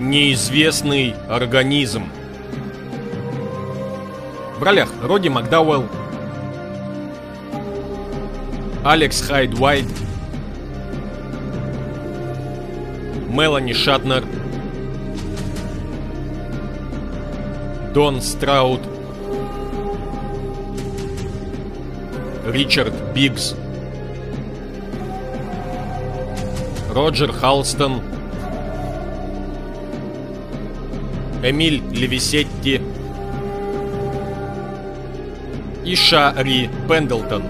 Неизвестный организм. В ролях Роди Макдауэлл, Алекс Хайд Уайт, Мелани Шатнер, Дон Страут, Ричард Биггс, Роджер Халстон, Эмиль Левисетти и Шари Пендлтон.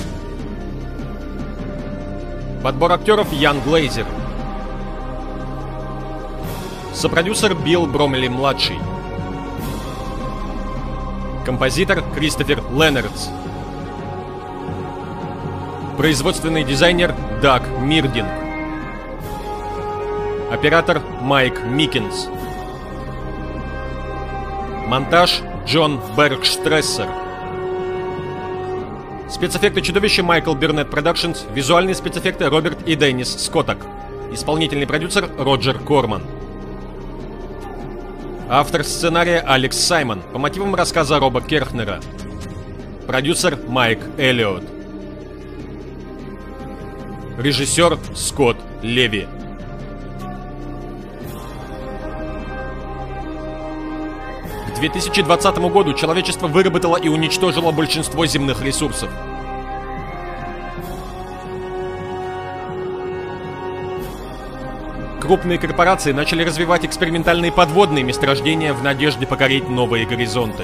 Подбор актеров Ян Глейзер. Сопродюсер Билл Бромли-младший. Композитор Кристофер Леннардс. Производственный дизайнер Даг Мирдинг. Оператор Майк Миккинс. Монтаж Джон Бергштрессер. Спецэффекты чудовища Майкл Бернетт Продакшнс. Визуальные спецэффекты Роберт и Деннис Скоттак. Исполнительный продюсер Роджер Корман. Автор сценария Алекс Саймон по мотивам рассказа Роба Керхнера. Продюсер Майк Эллиот. Режиссер Скотт Леви. К 2020 году человечество выработало и уничтожило большинство земных ресурсов. Крупные корпорации начали развивать экспериментальные подводные месторождения в надежде покорить новые горизонты.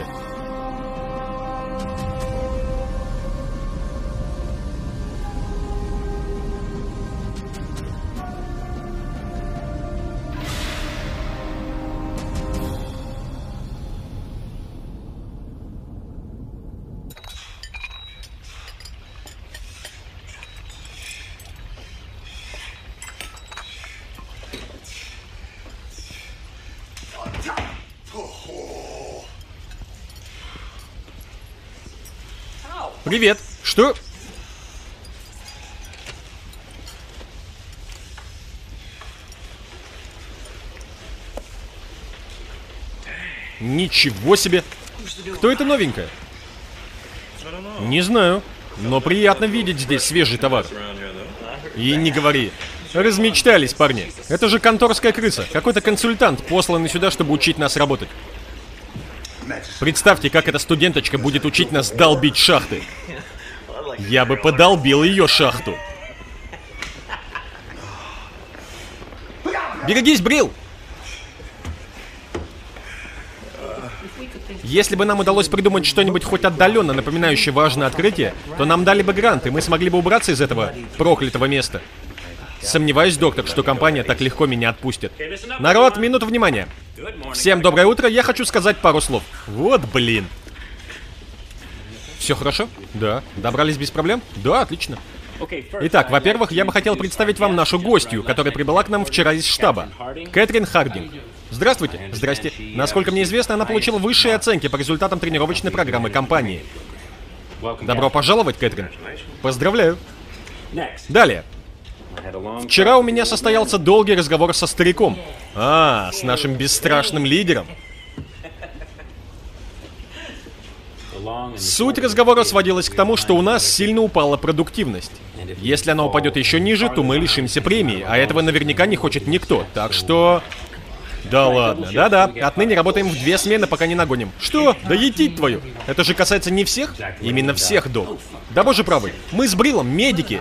Привет. Что? Ничего себе. Кто это новенькая? Не знаю, но приятно видеть здесь свежий товар. И не говори. Размечтались, парни. Это же конторская крыса. Какой-то консультант, посланный сюда, чтобы учить нас работать. Представьте, как эта студенточка будет учить нас долбить шахты. Я бы подолбил ее шахту. Берегись, Брил! Если бы нам удалось придумать что-нибудь хоть отдаленно напоминающее важное открытие, то нам дали бы грант, и мы смогли бы убраться из этого проклятого места. Сомневаюсь, доктор, что компания так легко меня отпустит. Народ, минуту внимания. Всем доброе утро, я хочу сказать пару слов. Вот блин. Все хорошо? Да. Добрались без проблем? Да, отлично. Итак, во-первых, я бы хотел представить вам нашу гостью, которая прибыла к нам вчера из штаба. Кэтрин Хардинг. Здравствуйте. Здрасте. Насколько мне известно, она получила высшие оценки по результатам тренировочной программы компании. Добро пожаловать, Кэтрин. Поздравляю. Далее. Вчера у меня состоялся долгий разговор со стариком. С нашим бесстрашным лидером. Суть разговора сводилась к тому, что у нас сильно упала продуктивность. Если она упадет еще ниже, то мы лишимся премии, а этого наверняка не хочет никто. Так что... Да ладно, да-да, отныне работаем в 2 смены, пока не нагоним. Что? Да етить твою! Это же касается не всех? Именно всех, Док. Да боже правый, мы с Брилом медики.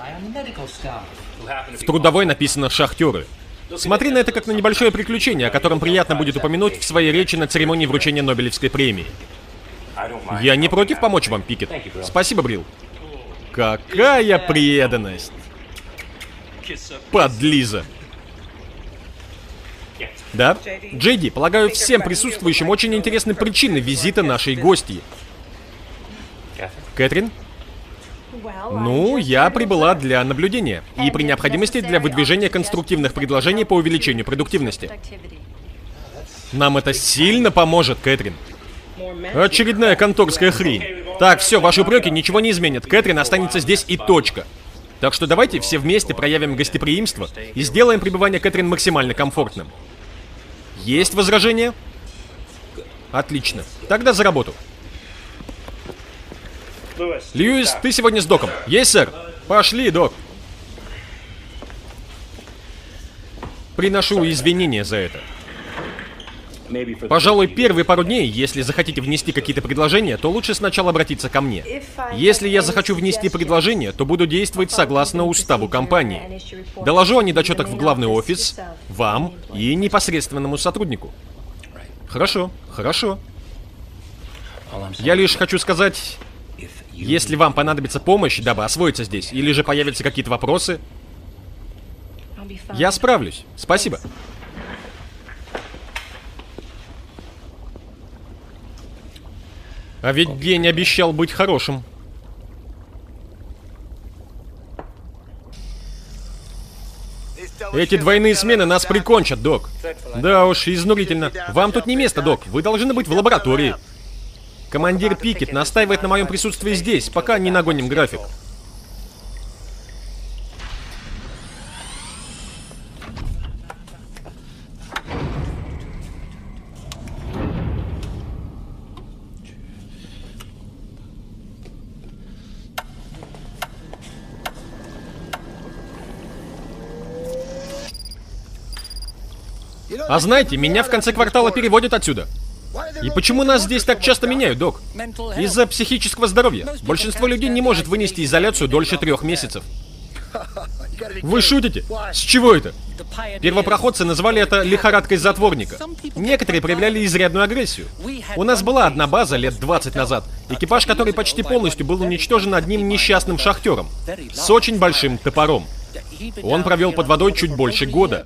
В трудовой написано «шахтеры». Смотри на это как на небольшое приключение, о котором приятно будет упомянуть в своей речи на церемонии вручения Нобелевской премии. Я не против помочь вам, Пикет. Спасибо, Брил. Какая преданность! Подлиза. Да? Джейди, полагаю, всем присутствующим очень интересны причины визита нашей гостьи. Кэтрин? Ну, я прибыла для наблюдения и при необходимости для выдвижения конструктивных предложений по увеличению продуктивности. Нам это сильно поможет, Кэтрин. Очередная конторская хрень. Так, все, ваши упреки ничего не изменят. Кэтрин останется здесь и точка. Так что давайте все вместе проявим гостеприимство и сделаем пребывание Кэтрин максимально комфортным. Есть возражения? Отлично. Тогда за работу. Льюис, ты сегодня с доком? Есть, сэр? Пошли, док. Приношу извинения за это. Пожалуй, первые пару дней, если захотите внести какие-то предложения, то лучше сначала обратиться ко мне. Если я захочу внести предложение, то буду действовать согласно уставу компании. Доложу о недочетах в главный офис, вам и непосредственному сотруднику. Хорошо, хорошо. Я лишь хочу сказать, если вам понадобится помощь, дабы освоиться здесь, или же появятся какие-то вопросы, я справлюсь. Спасибо. А ведь день обещал быть хорошим. Эти двойные смены нас прикончат, док. Да уж, изнурительно. Вам тут не место, док. Вы должны быть в лаборатории. Командир Пикет настаивает на моем присутствии здесь, пока не нагоним график. А знаете, меня в конце квартала переводят отсюда. И почему нас здесь так часто меняют, док? Из-за психического здоровья. Большинство людей не может вынести изоляцию дольше 3 месяцев. Вы шутите? С чего это? Первопроходцы называли это лихорадкой затворника. Некоторые проявляли изрядную агрессию. У нас была одна база лет 20 назад, экипаж которой почти полностью был уничтожен одним несчастным шахтером с очень большим топором. Он провел под водой чуть больше года.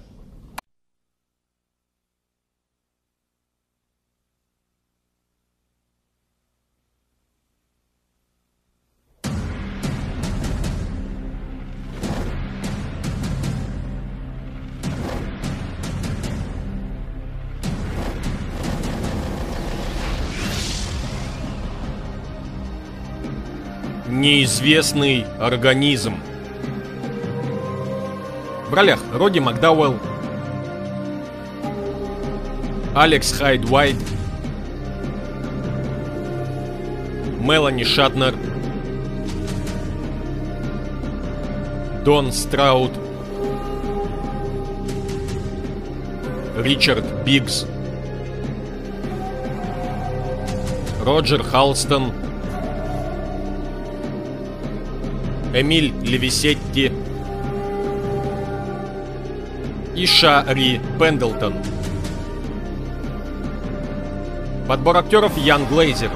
Неизвестный организм. В ролях Роди Макдауэлл, Алекс Хайд Уайт, Мелани Шатнер, Дон Страут, Ричард Биггс, Роджер Халстон, Эмиль Левисетти и Шари Пендлтон. Подбор актеров Ян Глейзер.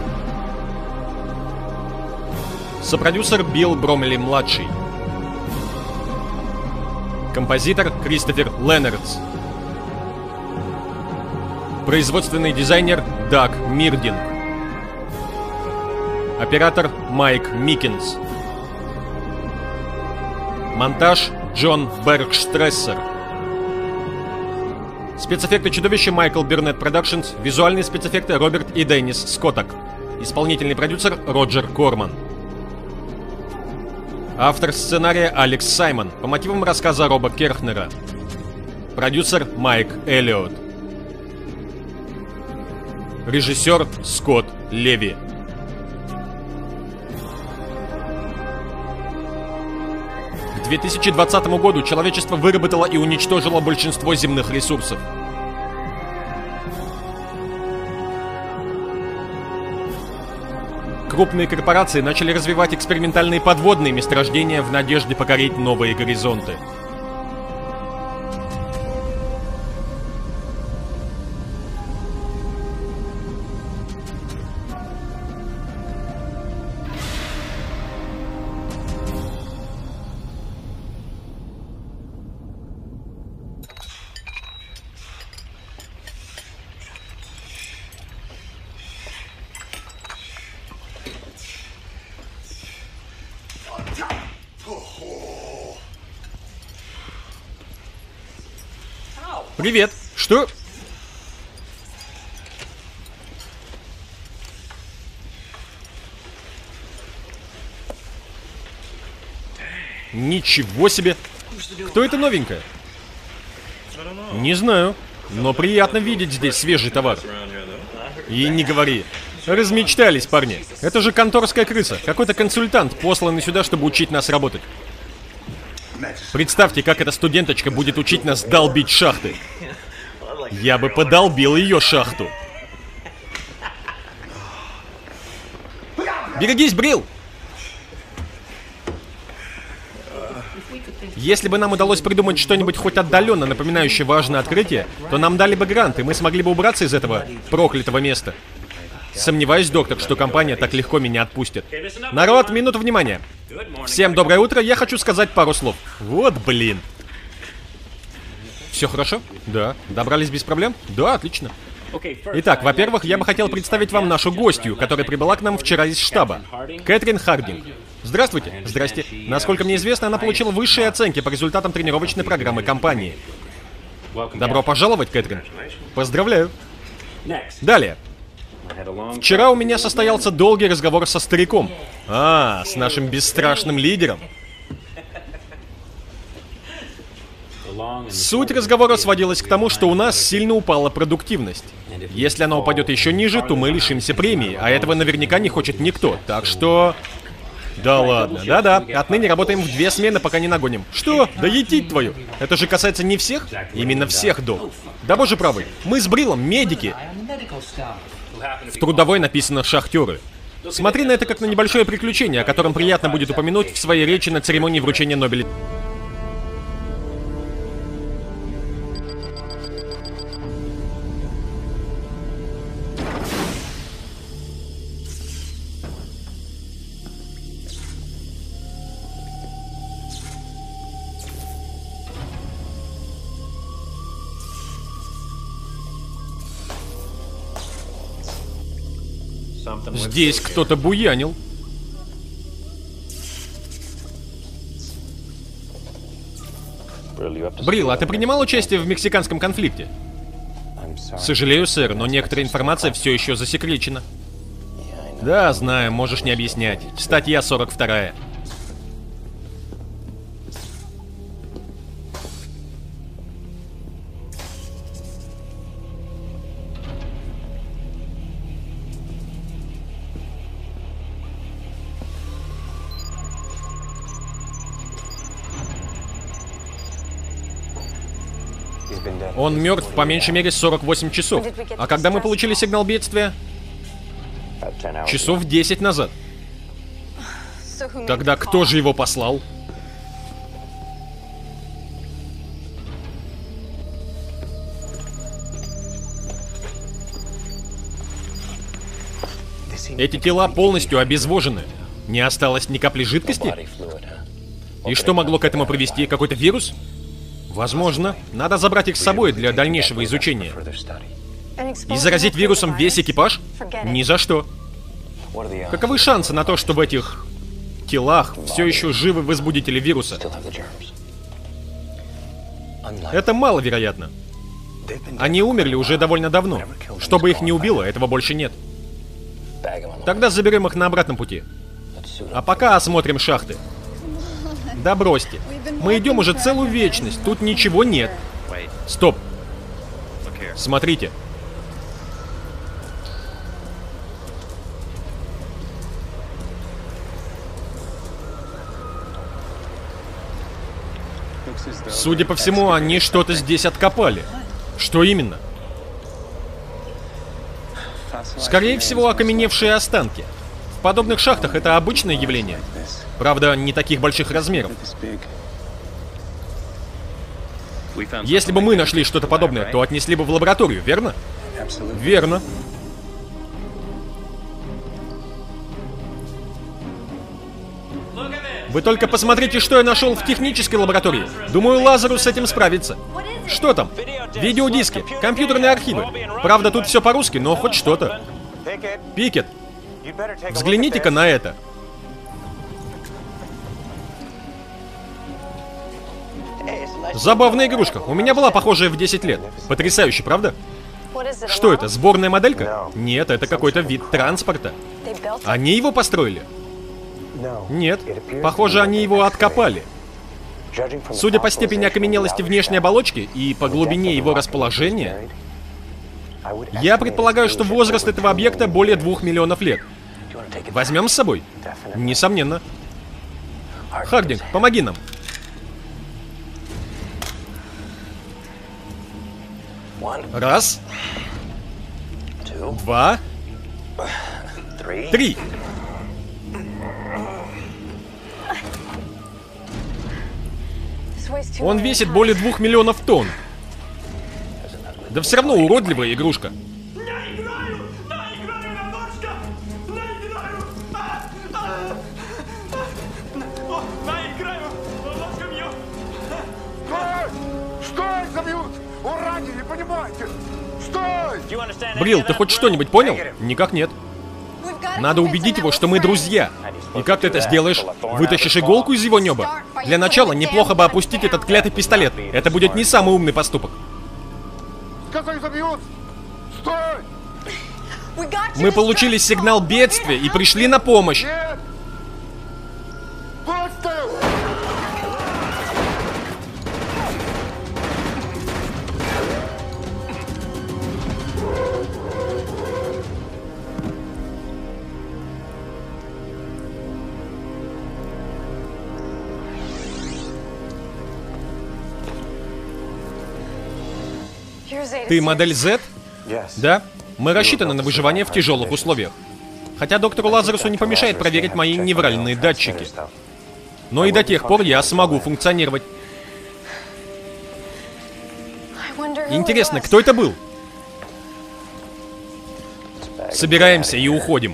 Сопродюсер Билл Бромли-младший. Композитор Кристофер Леннардс. Производственный дизайнер Даг Мирдинг. Оператор Майк Миккинс. Монтаж Джон Бергштрессер. Спецэффекты чудовища Майкл Бернетт Продакшнс. Визуальные спецэффекты Роберт и Деннис Скоттак. Исполнительный продюсер Роджер Корман. Автор сценария Алекс Саймон по мотивам рассказа Роба Керхнера. Продюсер Майк Эллиот. Режиссер Скотт Леви. К 2020 году человечество выработало и уничтожило большинство земных ресурсов. Крупные корпорации начали развивать экспериментальные подводные месторождения в надежде покорить новые горизонты. Привет. Что? Ничего себе. Кто это новенькая? Не знаю. Но приятно видеть здесь свежий товар. И не говори. Размечтались, парни. Это же конторская крыса. Какой-то консультант, посланный сюда, чтобы учить нас работать. Представьте, как эта студенточка будет учить нас долбить шахты. Я бы подолбил ее шахту. Берегись, Брил! Если бы нам удалось придумать что-нибудь хоть отдаленно напоминающее важное открытие, то нам дали бы грант, и мы смогли бы убраться из этого проклятого места. Сомневаюсь, доктор, что компания так легко меня отпустит. Народ, минуту внимания. Всем доброе утро, я хочу сказать пару слов. Вот блин. Все хорошо? Да. Добрались без проблем? Да, отлично. Итак, во-первых, я бы хотел представить вам нашу гостью, которая прибыла к нам вчера из штаба. Кэтрин Хардинг. Здравствуйте. Здрасте. Насколько мне известно, она получила высшие оценки по результатам тренировочной программы компании. Добро пожаловать, Кэтрин. Поздравляю. Далее. Вчера у меня состоялся долгий разговор со стариком. С нашим бесстрашным лидером. Суть разговора сводилась к тому, что у нас сильно упала продуктивность. Если она упадет еще ниже, то мы лишимся премии, а этого наверняка не хочет никто, так что... Да ладно, да-да, отныне работаем в 2 смены, пока не нагоним. Что? Да етить твою! Это же касается не всех? Именно всех, Док. Да боже правый, мы с Брилом медики. В трудовой написано «шахтеры». Смотри на это как на небольшое приключение, о котором приятно будет упомянуть в своей речи на церемонии вручения Нобеля. Здесь кто-то буянил. Брил, а ты принимал участие в мексиканском конфликте? Сожалею, сэр, но некоторая информация все еще засекречена. Да, знаю, можешь не объяснять. Статья 42. Он мертв по меньшей мере 48 часов. А когда мы получили сигнал бедствия? Часов 10 назад. Тогда кто же его послал? Эти тела полностью обезвожены. Не осталось ни капли жидкости? И что могло к этому привести? Какой-то вирус? Возможно. Надо забрать их с собой для дальнейшего изучения. И заразить вирусом весь экипаж? Ни за что. Каковы шансы на то, что в этих телах все еще живы возбудители вируса? Это маловероятно. Они умерли уже довольно давно. Что бы их не убило, этого больше нет. Тогда заберем их на обратном пути. А пока осмотрим шахты. Да бросьте. Мы идем уже целую вечность. Тут ничего нет. Стоп. Смотрите. Судя по всему, они что-то здесь откопали. Что именно? Скорее всего, окаменевшие останки. В подобных шахтах это обычное явление. Правда, не таких больших размеров. Если бы мы нашли что-то подобное, то отнесли бы в лабораторию, верно? Верно. Вы только посмотрите, что я нашел в технической лаборатории. Думаю, Лазарус с этим справится. Что там? Видеодиски, компьютерные архивы. Правда, тут все по-русски, но хоть что-то. Пикет, взгляните-ка на это. Забавная игрушка. У меня была похожая в 10 лет. Потрясающе, правда? Что это, сборная моделька? Нет, это какой-то вид транспорта. Они его построили? Нет. Похоже, они его откопали. Судя по степени окаменелости внешней оболочки и по глубине его расположения, я предполагаю, что возраст этого объекта более 2 миллионов лет. Возьмем с собой? Несомненно. Хардинг, помоги нам. Раз. 2. 3. Он весит более 2 миллионов тонн. Да все равно уродливая игрушка. Брил, ты хоть что-нибудь понял? Никак нет. Надо убедить его, что мы друзья. И как ты это сделаешь? Вытащишь иголку из его неба? Для начала неплохо бы опустить этот клятый пистолет. Это будет не самый умный поступок. Мы получили сигнал бедствия и пришли на помощь. Ты модель Z? Да. Мы рассчитаны на выживание в тяжелых условиях. Хотя доктору Лазарусу не помешает проверить мои невральные датчики. Но и до тех пор я смогу функционировать. Интересно, кто это был? Собираемся и уходим.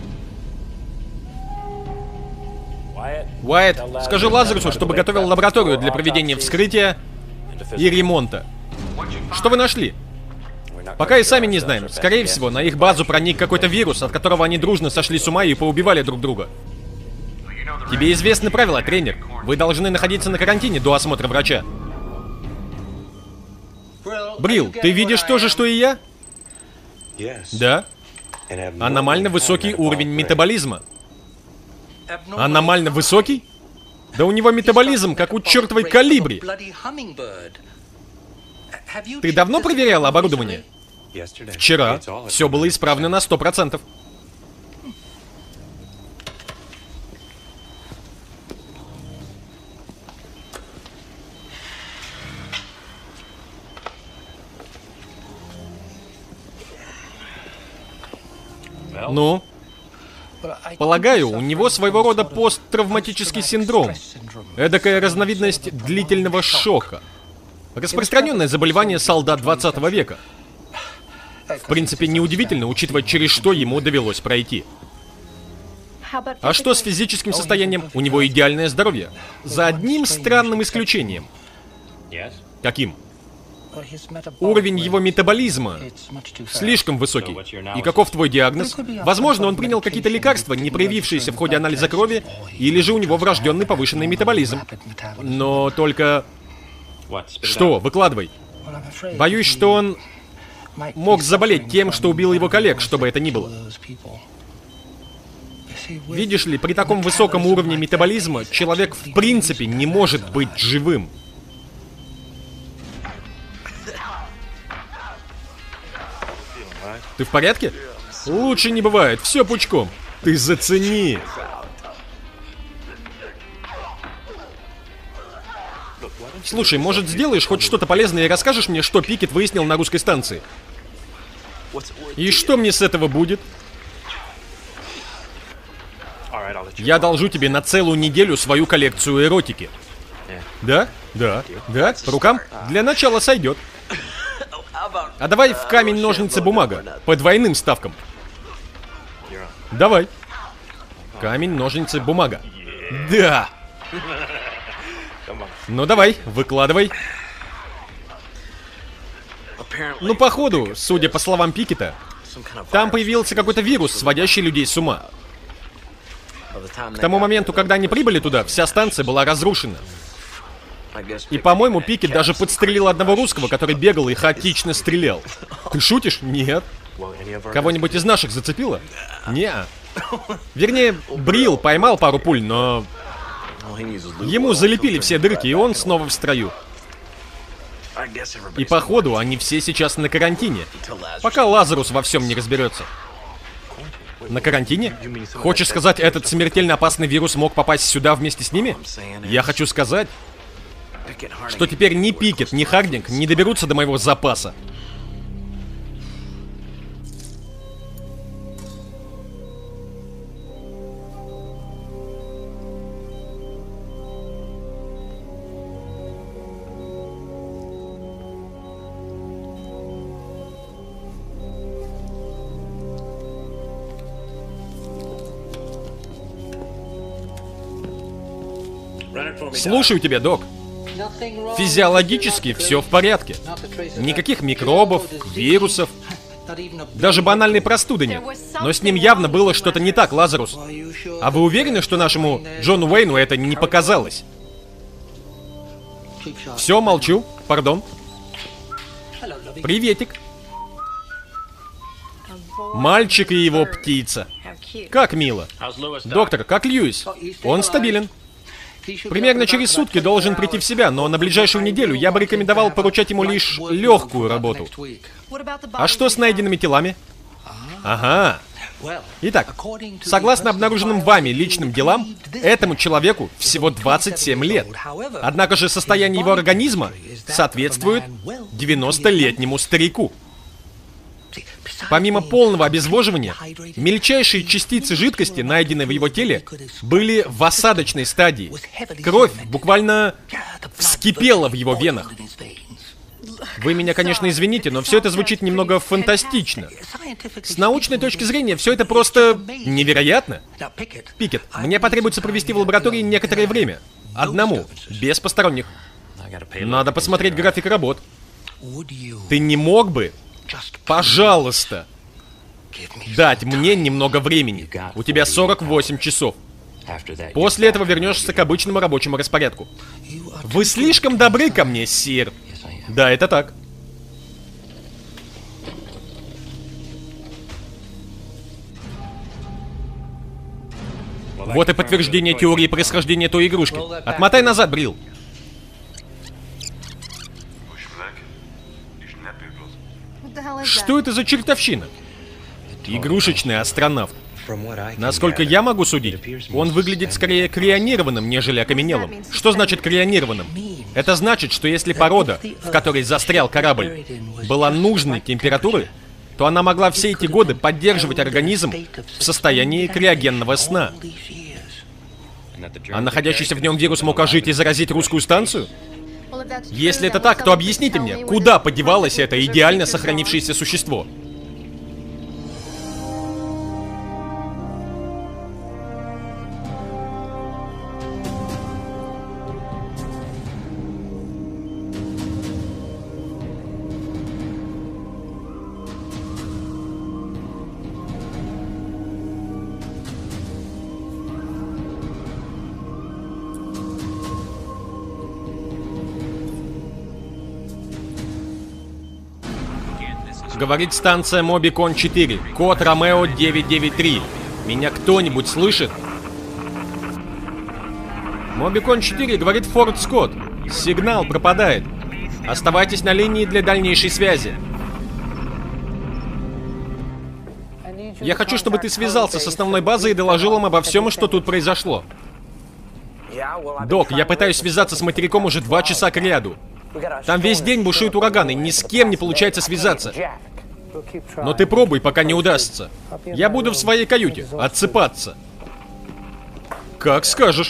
Уайт, скажи Лазарусу, чтобы готовил лабораторию для проведения вскрытия и ремонта. Что вы нашли? Пока и сами не знаем. Скорее всего, на их базу проник какой-то вирус, от которого они дружно сошли с ума и поубивали друг друга. Тебе известны правила, тренер. Вы должны находиться на карантине до осмотра врача. Брил, ты видишь то же, что и я? Да. Аномально высокий уровень метаболизма. Аномально высокий? Да у него метаболизм, как у чертовой колибри. Ты давно проверял оборудование? Вчера. Все было исправно на 100%. Ну? Полагаю, у него своего рода посттравматический синдром. Эдакая разновидность длительного шока. Распространенное заболевание солдат 20 века. В принципе, неудивительно, учитывая, через что ему довелось пройти. А что с физическим состоянием? У него идеальное здоровье. За одним странным исключением. Каким? Уровень его метаболизма слишком высокий. И каков твой диагноз? Возможно, он принял какие-то лекарства, не проявившиеся в ходе анализа крови, или же у него врожденный повышенный метаболизм. Но только... Что? Выкладывай. Боюсь, что он мог заболеть тем, что убил его коллег, что бы это ни было. Видишь ли, при таком высоком уровне метаболизма человек в принципе не может быть живым. Ты в порядке? Лучше не бывает, все пучком. Ты зацени. Слушай, может, сделаешь хоть что-то полезное и расскажешь мне, что Пикет выяснил на русской станции? И что мне с этого будет? Я одолжу тебе на целую неделю свою коллекцию эротики. Да? Да. Да? По рукам? Для начала сойдет. А давай в камень, ножницы, бумага. По двойным ставкам. Давай. Камень, ножницы, бумага. Да! Ну давай, выкладывай. Ну, походу, судя по словам Пикета, там появился какой-то вирус, сводящий людей с ума. К тому моменту, когда они прибыли туда, вся станция была разрушена. И, по-моему, Пикет даже подстрелил одного русского, который бегал и хаотично стрелял. Ты шутишь? Нет. Кого-нибудь из наших зацепило? Неа. Вернее, Брил поймал пару пуль, но... Ему залепили все дырки, и он снова в строю. И походу, они все сейчас на карантине, пока Лазарус во всем не разберется. На карантине? Хочешь сказать, этот смертельно опасный вирус мог попасть сюда вместе с ними? Я хочу сказать, что теперь ни Пикет, ни Хардинг не доберутся до моего запаса. Слушаю тебя, док. Физиологически все в порядке. Никаких микробов, вирусов, даже банальной простуды нет. Но с ним явно было что-то не так, Лазарус. А вы уверены, что нашему Джону Уэйну это не показалось? Все, молчу. Пардон. Приветик. Мальчик и его птица. Как мило. Доктор, как Льюис? Он стабилен. Примерно через сутки должен прийти в себя, но на ближайшую неделю я бы рекомендовал поручать ему лишь легкую работу. А что с найденными телами? Ага. Итак, согласно обнаруженным вами личным делам, этому человеку всего 27 лет. Однако же состояние его организма соответствует 90-летнему старику. Помимо полного обезвоживания, мельчайшие частицы жидкости, найденные в его теле, были в осадочной стадии. Кровь буквально вскипела в его венах. Вы меня, конечно, извините, но все это звучит немного фантастично. С научной точки зрения, все это просто невероятно. Пикет, мне потребуется провести в лаборатории некоторое время. Одному, без посторонних. Надо посмотреть график работ. Ты не мог бы, пожалуйста, дать мне немного времени? У тебя 48 часов. После этого вернешься к обычному рабочему распорядку. Вы слишком добры ко мне, сир. Да, это так. Вот и подтверждение теории происхождения той игрушки. Отмотай назад, Брил. Что это за чертовщина? Игрушечный астронавт. Насколько я могу судить, он выглядит скорее крионированным, нежели окаменелым. Что значит крионированным? Это значит, что если порода, в которой застрял корабль, была нужной температуры, то она могла все эти годы поддерживать организм в состоянии криогенного сна. А находящийся в нем вирус мог ожить и заразить русскую станцию? Если это так, то объясните мне, куда подевалось это идеально сохранившееся существо? Говорит станция Мобикон 4, код Ромео 993. Меня кто-нибудь слышит? Мобикон 4, говорит Форд Скотт. Сигнал пропадает. Оставайтесь на линии для дальнейшей связи. Я хочу, чтобы ты связался с основной базой и доложил им обо всем, что тут произошло. Док, я пытаюсь связаться с материком уже 2 часа кряду. Там весь день бушует ураган, и ни с кем не получается связаться. Но ты пробуй, пока не удастся. Я буду в своей каюте, отсыпаться. Как скажешь.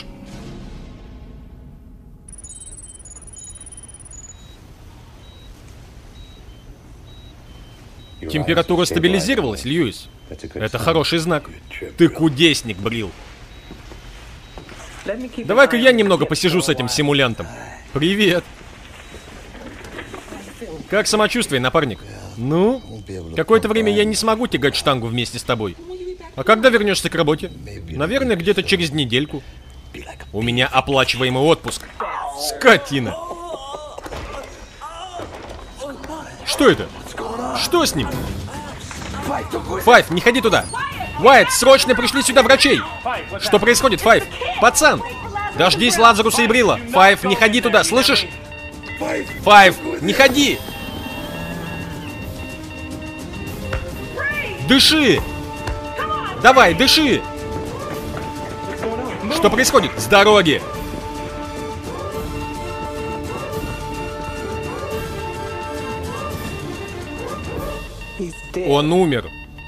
Температура стабилизировалась, Льюис. Это хороший знак. Ты кудесник, Брил. Давай-ка я немного посижу с этим симулянтом. Привет. Как самочувствие, напарник? Ну, какое-то время я не смогу тягать штангу вместе с тобой. А когда вернешься к работе? Наверное, где-то через недельку. У меня оплачиваемый отпуск. Скотина. Что это? Что с ним? Файв, не ходи туда. Уайт, срочно пришли сюда врачей. Что происходит, Файв? Пацан, Дождись Лазаруса и Брила. Файв, не ходи туда, слышишь? Файв, не ходи! Дыши! Давай, дыши! Что происходит? С дороги! Он умер.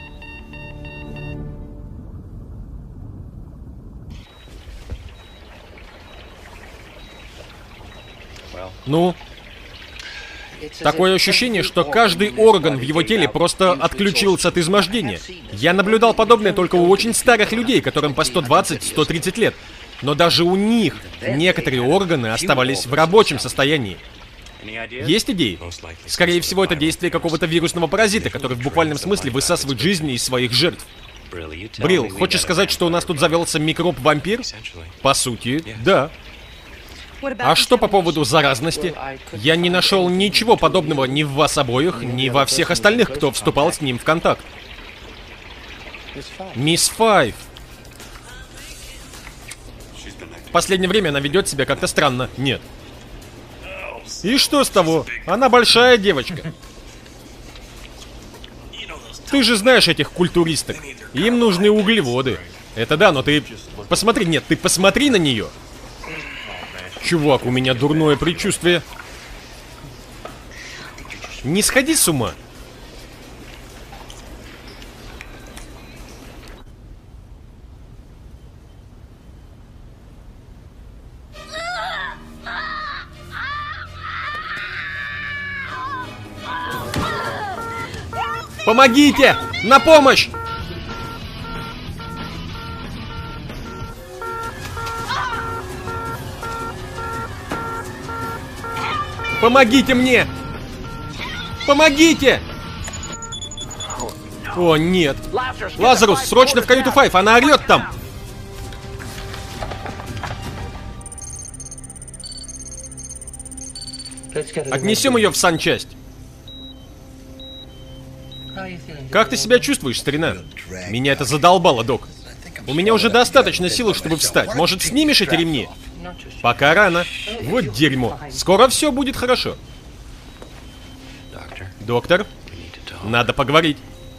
Ну? Такое ощущение, что каждый орган в его теле просто отключился от измождения. Я наблюдал подобное только у очень старых людей, которым по 120-130 лет. Но даже у них некоторые органы оставались в рабочем состоянии. Есть идеи? Скорее всего, это действие какого-то вирусного паразита, который в буквальном смысле высасывает жизни из своих жертв. Брил, хочешь сказать, что у нас тут завелся микроб-вампир? По сути, да. А что по поводу заразности? Я не нашел ничего подобного ни в вас обоих, ни во всех остальных, кто вступал с ним в контакт. Мисс Файв. В последнее время она ведет себя как-то странно. Нет. И что с того? Она большая девочка. Ты же знаешь этих культуристок. Им нужны углеводы. Это да, но ты... Посмотри, нет, ты посмотри на нее. Чувак, у меня дурное предчувствие. Не сходи с ума. Помогите! На помощь! Помогите мне! Помогите! О, нет. Лазарус, срочно в каюту Файв, она орет там! Отнесем ее в санчасть. Как ты себя чувствуешь, старина? Меня это задолбало, док. У меня уже достаточно силы, чтобы встать. Может, снимешь эти ремни? Пока рано. Вот дерьмо. Скоро все будет хорошо. Доктор, надо поговорить.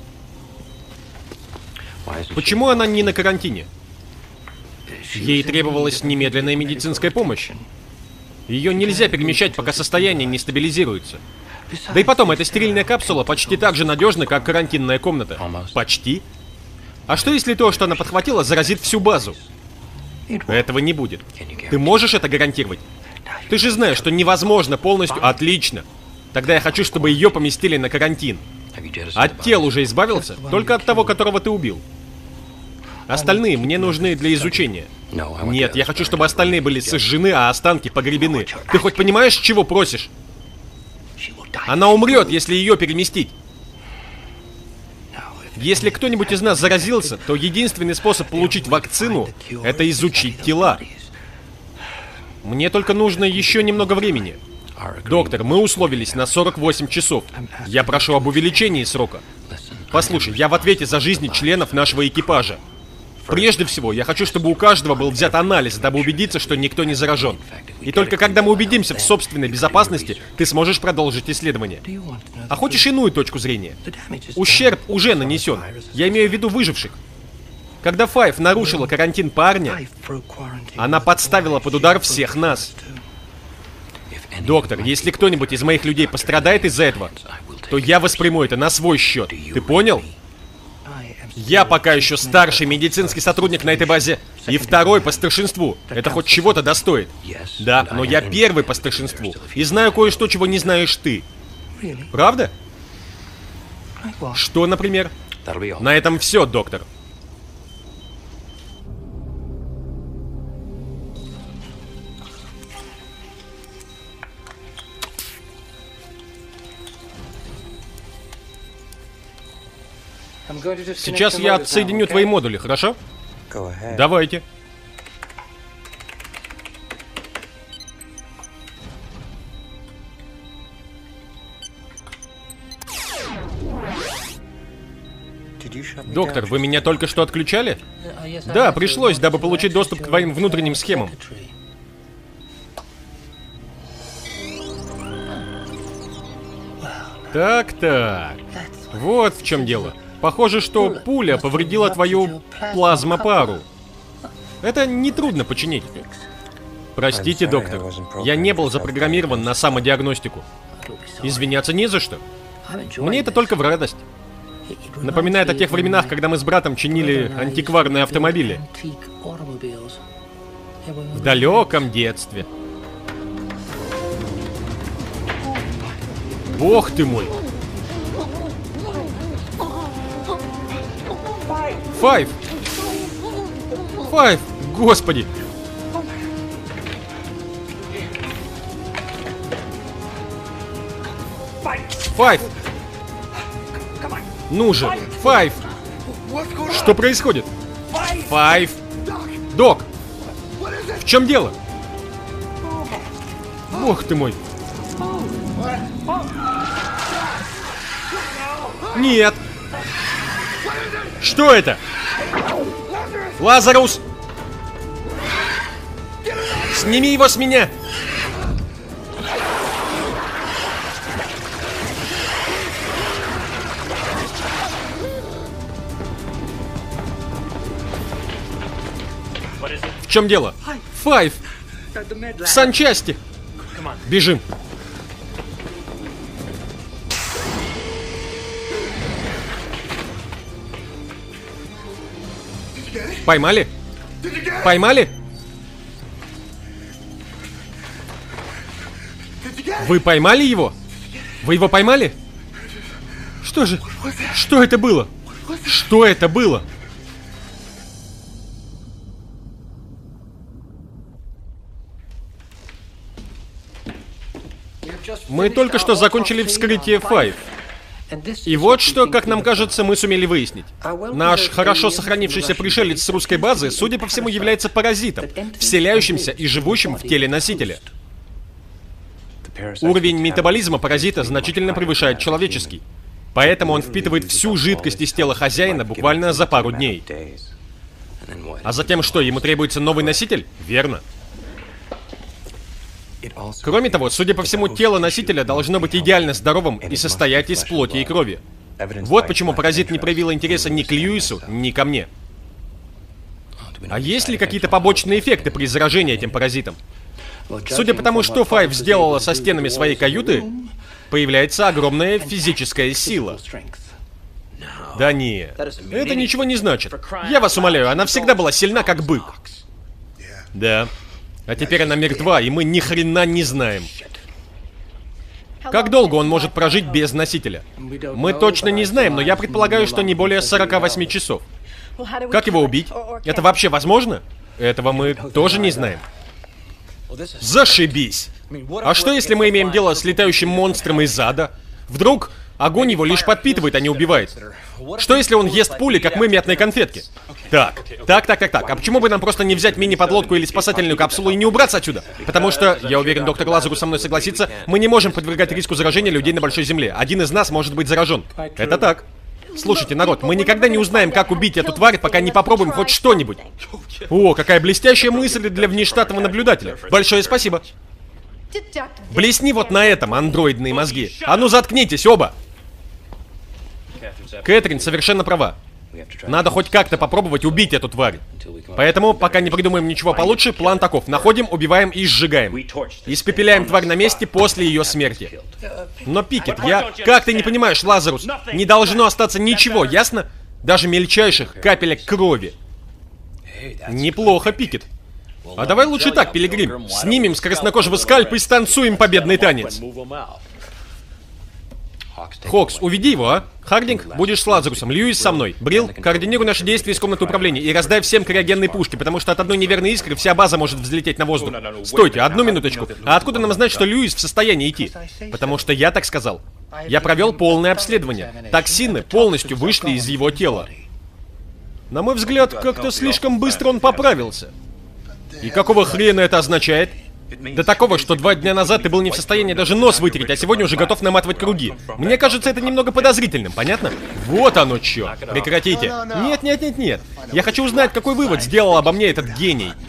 Почему она не на карантине? Ей требовалась немедленная медицинская помощь. Ее нельзя перемещать, пока состояние не стабилизируется. Да и потом, эта стерильная капсула почти так же надежна, как карантинная комната. Почти? А что если то, что она подхватила, заразит всю базу? Этого не будет. Ты можешь это гарантировать? Ты же знаешь, что невозможно полностью... Отлично. Тогда я хочу, чтобы ее поместили на карантин. От тел уже избавился? Только от того, которого ты убил. Остальные мне нужны для изучения. Нет, я хочу, чтобы остальные были сожжены, а останки погребены. Ты хоть понимаешь, чего просишь? Она умрет, если ее переместить. Если кто-нибудь из нас заразился, то единственный способ получить вакцину — это изучить тела. Мне только нужно еще немного времени. Доктор, мы условились на 48 часов. Я прошу об увеличении срока. Послушай, я в ответе за жизни членов нашего экипажа. Прежде всего, я хочу, чтобы у каждого был взят анализ, дабы убедиться, что никто не заражен. И только когда мы убедимся в собственной безопасности, ты сможешь продолжить исследование. А хочешь иную точку зрения? Ущерб уже нанесен. Я имею в виду выживших. Когда Файв нарушила карантин парня, она подставила под удар всех нас. Доктор, если кто-нибудь из моих людей пострадает из-за этого, то я восприму это на свой счет. Ты понял? Я пока еще старший медицинский сотрудник на этой базе и второй по старшинству. Это хоть чего-то достоит. Да, но я первый по старшинству и знаю кое-что, чего не знаешь ты. Правда? Что, например? На этом все, доктор. Сейчас я отсоединю твои модули, хорошо? Давайте. Доктор, вы меня только что отключали? Да, пришлось, дабы получить доступ к твоим внутренним схемам. Так-так. Вот в чем дело. Похоже, что пуля повредила твою плазмопару. Это нетрудно починить. Простите, доктор. Я не был запрограммирован на самодиагностику. Извиняться не за что. Мне это только в радость. Напоминает о тех временах, когда мы с братом чинили антикварные автомобили. В далеком детстве. Бог ты мой! Файв! Файв! Господи! Файв! Ну же! Файв! Что происходит? Файв! Док! В чем дело? Бог ты мой! Нет! Что это? Лазарус! Сними его с меня! В чем дело? Файв! В санчасти! Бежим! Поймали? Поймали? Вы поймали его? Вы его поймали? Что же? Что это было? Что это было? Мы только что закончили вскрытие Файв. И вот что, как нам кажется, мы сумели выяснить. Наш хорошо сохранившийся пришелец с русской базы, судя по всему, является паразитом, вселяющимся и живущим в теле носителя. Уровень метаболизма паразита значительно превышает человеческий. Поэтому он впитывает всю жидкость из тела хозяина буквально за пару дней. А затем что, ему требуется новый носитель? Верно. Кроме того, судя по всему, тело носителя должно быть идеально здоровым и состоять из плоти и крови. Вот почему паразит не проявил интереса ни к Льюису, ни ко мне. А есть ли какие-то побочные эффекты при заражении этим паразитом? Судя по тому, что Файв сделала со стенами своей каюты, появляется огромная физическая сила. Да нет, это ничего не значит. Я вас умоляю, она всегда была сильна, как бык. Да. А теперь она мертва, и мы ни хрена не знаем. Как долго он может прожить без носителя? Мы точно не знаем, но я предполагаю, что не более 48 часов. Как его убить? Это вообще возможно? Этого мы тоже не знаем. Зашибись! А что, если мы имеем дело с летающим монстром из ада? Вдруг огонь его лишь подпитывает, а не убивает? Что, если он ест пули, как мы мятные конфетки? Так. А почему бы нам просто не взять мини-подлодку или спасательную капсулу и не убраться отсюда? Потому что, я уверен, доктор Лазарус со мной согласится, мы не можем подвергать риску заражения людей на Большой Земле. Один из нас может быть заражен. Это так. Слушайте, народ, мы никогда не узнаем, как убить эту тварь, пока не попробуем хоть что-нибудь. О, какая блестящая мысль для внештатного наблюдателя. Большое спасибо. Блесни вот на этом, андроидные мозги. А ну заткнитесь оба! Кэтрин совершенно права. Надо хоть как-то попробовать убить эту тварь. Поэтому, пока не придумаем ничего получше, план таков. Находим, убиваем и сжигаем. Испепеляем тварь на месте после ее смерти. Но, Пикет, Как ты не понимаешь, Лазарус? Не должно остаться ничего, ясно? Даже мельчайших капелек крови. Неплохо, Пикет. А давай лучше так, Пилигрим. Снимем с краснокожего скальп и станцуем победный танец. Хокс, уведи его, а? Хардинг, будешь с Лазарусом, Льюис со мной. Брил, координируй наши действия из комнаты управления и раздай всем криогенные пушки, потому что от одной неверной искры вся база может взлететь на воздух. Стойте, одну минуточку. А откуда нам знать, что Льюис в состоянии идти? Потому что я так сказал. Я провел полное обследование. Токсины полностью вышли из его тела. На мой взгляд, как-то слишком быстро он поправился. И какого хрена это означает? До такого, что 2 дня назад ты был не в состоянии даже нос вытереть, а сегодня уже готов наматывать круги. Мне кажется, это немного подозрительным, понятно? Вот оно чё. Прекратите. Нет. Я хочу узнать, какой вывод сделал обо мне этот гений.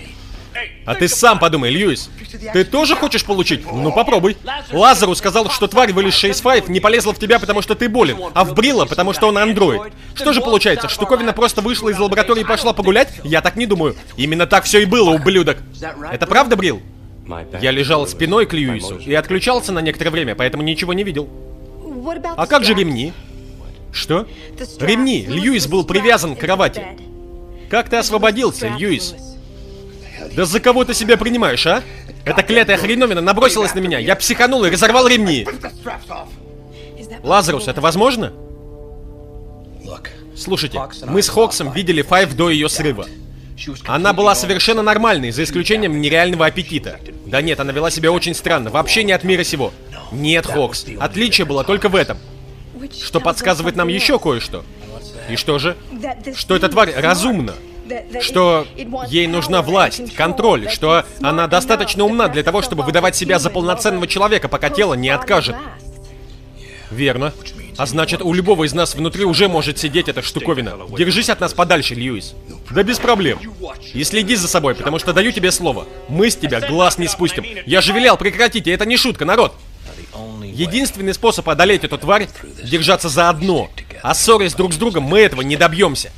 А ты сам подумай, Льюис. Ты тоже хочешь получить? Ну попробуй. Лазарус сказал, что тварь, вылезшая из Файв, не полезла в тебя, потому что ты болен, а в Брилла, потому что он андроид. Что же получается, штуковина просто вышла из лаборатории и пошла погулять? Я так не думаю. Именно так все и было, ублюдок. Это правда, Брилл? Я лежал спиной к Льюису и отключался на некоторое время, поэтому ничего не видел. А как же ремни? Что? Ремни. Льюис был привязан к кровати. Как ты освободился, Льюис? Да за кого ты себя принимаешь, а? Эта клятая хреновина набросилась на меня. Я психанул и разорвал ремни. Лазарус, это возможно? Слушайте, мы с Хоксом видели Файв до ее срыва. Она была совершенно нормальной, за исключением нереального аппетита. Да нет, она вела себя очень странно, вообще не от мира сего. Нет, Хокс, отличие было только в этом. Что подсказывает нам еще кое-что. И что же? Что эта тварь разумна. Что ей нужна власть, контроль, что она достаточно умна для того, чтобы выдавать себя за полноценного человека, пока тело не откажет. Верно. А значит, у любого из нас внутри уже может сидеть эта штуковина. Держись от нас подальше, Льюис. Да без проблем. И следи за собой, потому что даю тебе слово. Мы с тебя глаз не спустим. Я же велел прекратить, и это не шутка, народ. Единственный способ одолеть эту тварь — держаться заодно. А ссорясь друг с другом, мы этого не добьемся.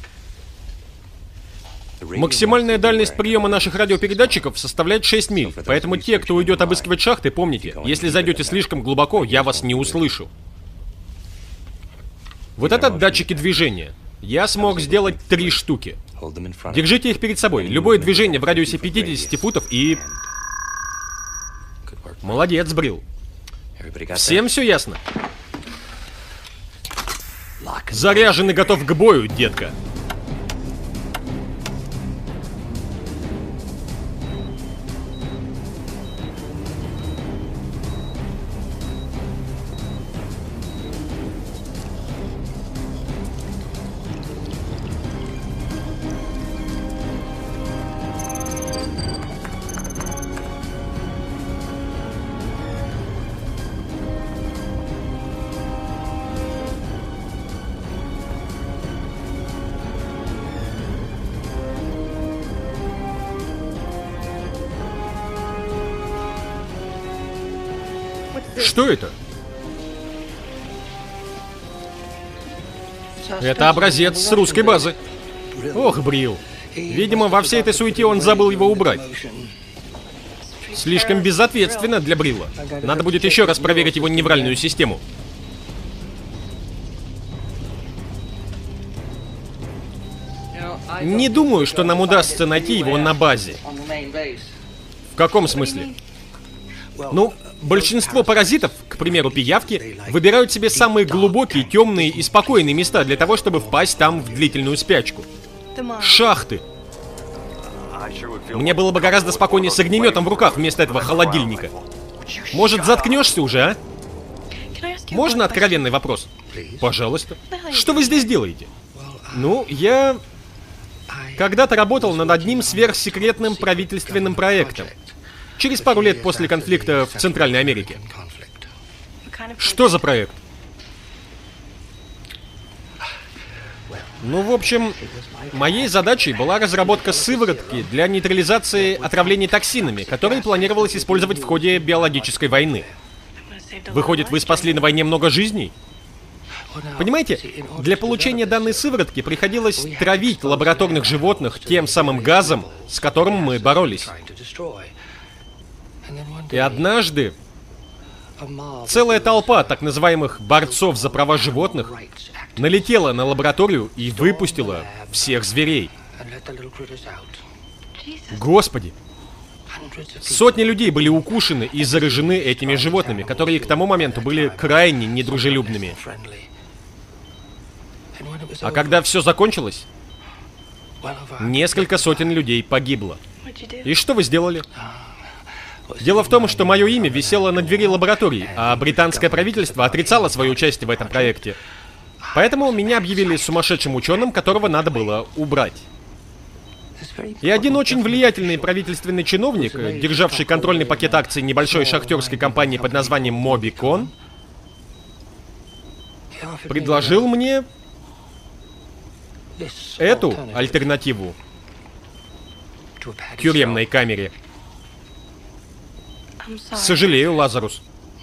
Максимальная дальность приема наших радиопередатчиков составляет 6 миль, поэтому те, кто уйдет обыскивать шахты, помните, если зайдете слишком глубоко, я вас не услышу. Вот это датчики движения. Я смог сделать 3 штуки. Держите их перед собой. Любое движение в радиусе 50 футов и... Молодец, Брилл. Всем все ясно? Заряжен и готов к бою, детка. Что это? Это образец с русской базы. Ох, Брилл. Видимо, во всей этой суете он забыл его убрать. Слишком безответственно для Брилла. Надо будет еще раз проверить его невральную систему. Не думаю, что нам удастся найти его на базе. В каком смысле? Ну, большинство паразитов, к примеру, пиявки, выбирают себе самые глубокие, темные и спокойные места для того, чтобы впасть там в длительную спячку. Шахты. Мне было бы гораздо спокойнее с огнеметом в руках вместо этого холодильника. Может, заткнешься уже, а? Можно откровенный вопрос? Пожалуйста. Что вы здесь делаете? Ну, я... когда-то работал над одним сверхсекретным правительственным проектом. Через пару лет после конфликта в Центральной Америке. Что за проект? Ну, в общем, моей задачей была разработка сыворотки для нейтрализации отравлений токсинами, которые планировалось использовать в ходе биологической войны. Выходит, вы спасли на войне много жизней? Понимаете, для получения данной сыворотки приходилось травить лабораторных животных тем самым газом, с которым мы боролись. И однажды целая толпа так называемых борцов за права животных налетела на лабораторию и выпустила всех зверей. Господи! Сотни людей были укушены и заражены этими животными, которые к тому моменту были крайне недружелюбными. А когда все закончилось, несколько сотен людей погибло. И что вы сделали? Дело в том, что мое имя висело на двери лаборатории, а британское правительство отрицало свое участие в этом проекте. Поэтому меня объявили сумасшедшим ученым, которого надо было убрать. И один очень влиятельный правительственный чиновник, державший контрольный пакет акций небольшой шахтерской компании под названием Mobicon, предложил мне эту альтернативу. тюремной камере. Сожалею, Лазарус.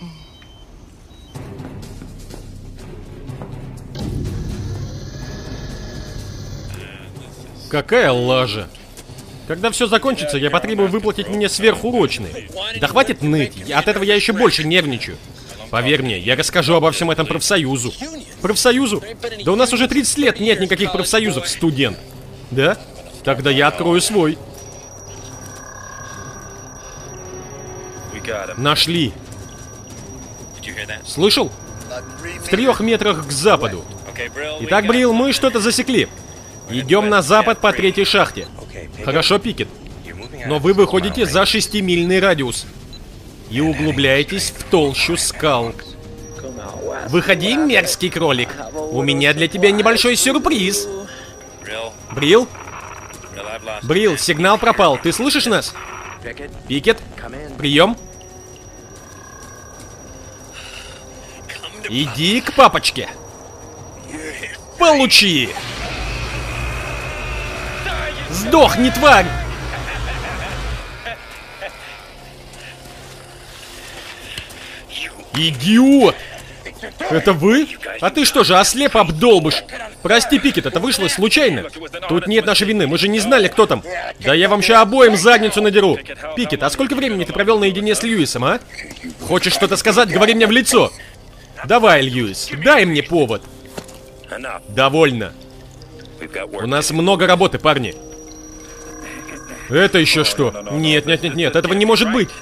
Какая лажа. Когда все закончится, я потребую выплатить мне сверхурочные. Да хватит ныть, от этого я еще больше нервничаю. Поверь мне, я расскажу обо всем этом профсоюзу. Профсоюзу? Да у нас уже 30 лет нет никаких профсоюзов, студент. Да? Тогда я открою свой. Нашли. Слышал? В 3 метрах к западу. Итак, Брил, мы что-то засекли. Идем на запад по 3-й шахте. Хорошо, Пикет. Но вы выходите за 6-мильный радиус и углубляетесь в толщу скал. Выходи, мерзкий кролик. У меня для тебя небольшой сюрприз. Брил? Брил, сигнал пропал. Ты слышишь нас? Пикет, прием. Иди к папочке. Получи! Сдохни, тварь! Идиот! Это вы? А ты что же, ослеп обдолбыш? Прости, Пикет, это вышло случайно. Тут нет нашей вины, мы же не знали, кто там. Да я вам ща обоим задницу надеру. Пикет, а сколько времени ты провел наедине с Льюисом, а? Хочешь что-то сказать, говори мне в лицо. Давай, Льюис, дай мне повод. Довольно. У нас много работы, парни. Это еще что? Нет, нет, нет, нет, этого не может быть.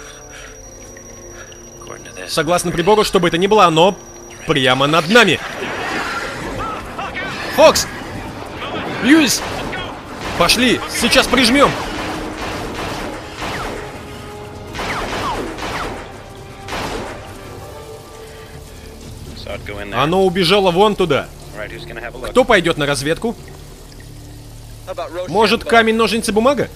Согласно прибору, что бы это ни было, оно прямо над нами. Фокс! Льюис! Пошли, сейчас прижмем. Оно убежало вон туда. Кто пойдет на разведку? Может, камень, ножницы, бумага?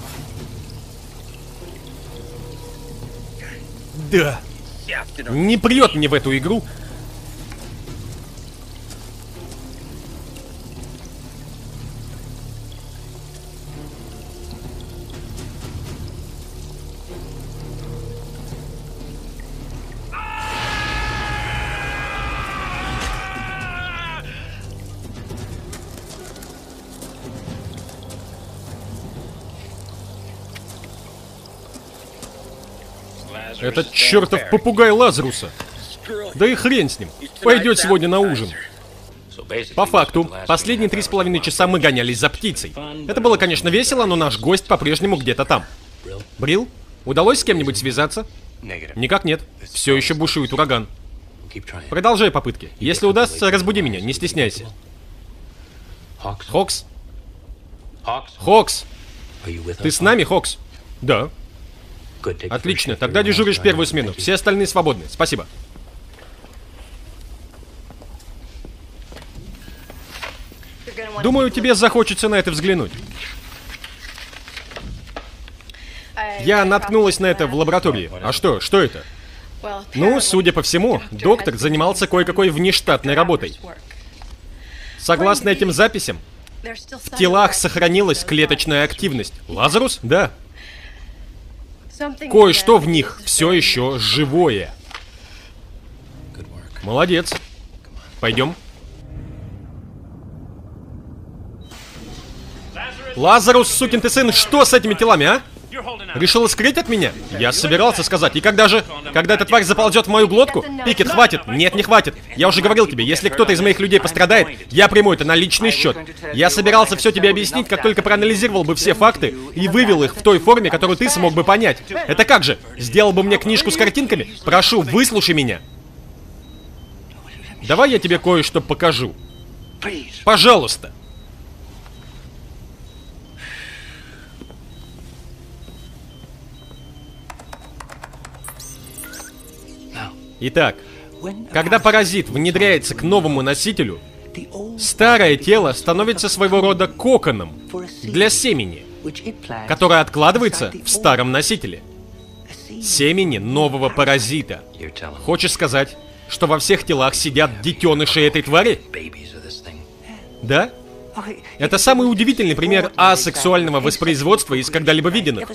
Да. Не прет мне в эту игру. Этот чертов попугай Лазаруса. Да и хрен с ним. Пойдет сегодня на ужин. По факту, последние 3,5 часа мы гонялись за птицей. Это было, конечно, весело, но наш гость по-прежнему где-то там. Брил, удалось с кем-нибудь связаться? Никак нет. Все еще бушует ураган. Продолжай попытки. Если удастся, разбуди меня, не стесняйся. Хокс? Хокс! Ты с нами, Хокс? Да. Отлично, тогда дежуришь первую смену. Все остальные свободны. Спасибо. Думаю, тебе захочется на это взглянуть. Я наткнулась на это в лаборатории. А что? Что это? Ну, судя по всему, доктор занимался кое-какой внештатной работой. Согласно этим записям, в телах сохранилась клеточная активность. Лазарус? Да. Кое-что в них все еще живое. Молодец. Пойдем. Лазарус, сукин ты сын, что с этими телами, а? Решила скрыть от меня? Я собирался сказать. И когда же? Когда эта тварь заползет в мою глотку? Пикет, хватит. Нет, не хватит. Я уже говорил тебе, если кто-то из моих людей пострадает, я приму это на личный счет. Я собирался все тебе объяснить, как только проанализировал бы все факты и вывел их в той форме, которую ты смог бы понять. Это как же? Сделал бы мне книжку с картинками? Прошу, выслушай меня. Давай я тебе кое-что покажу. Пожалуйста. Итак, когда паразит внедряется к новому носителю, старое тело становится своего рода коконом для семени, которое откладывается в старом носителе. Семени нового паразита. Хочешь сказать, что во всех телах сидят детеныши этой твари? Да? Это самый удивительный пример асексуального воспроизводства из когда-либо виденных.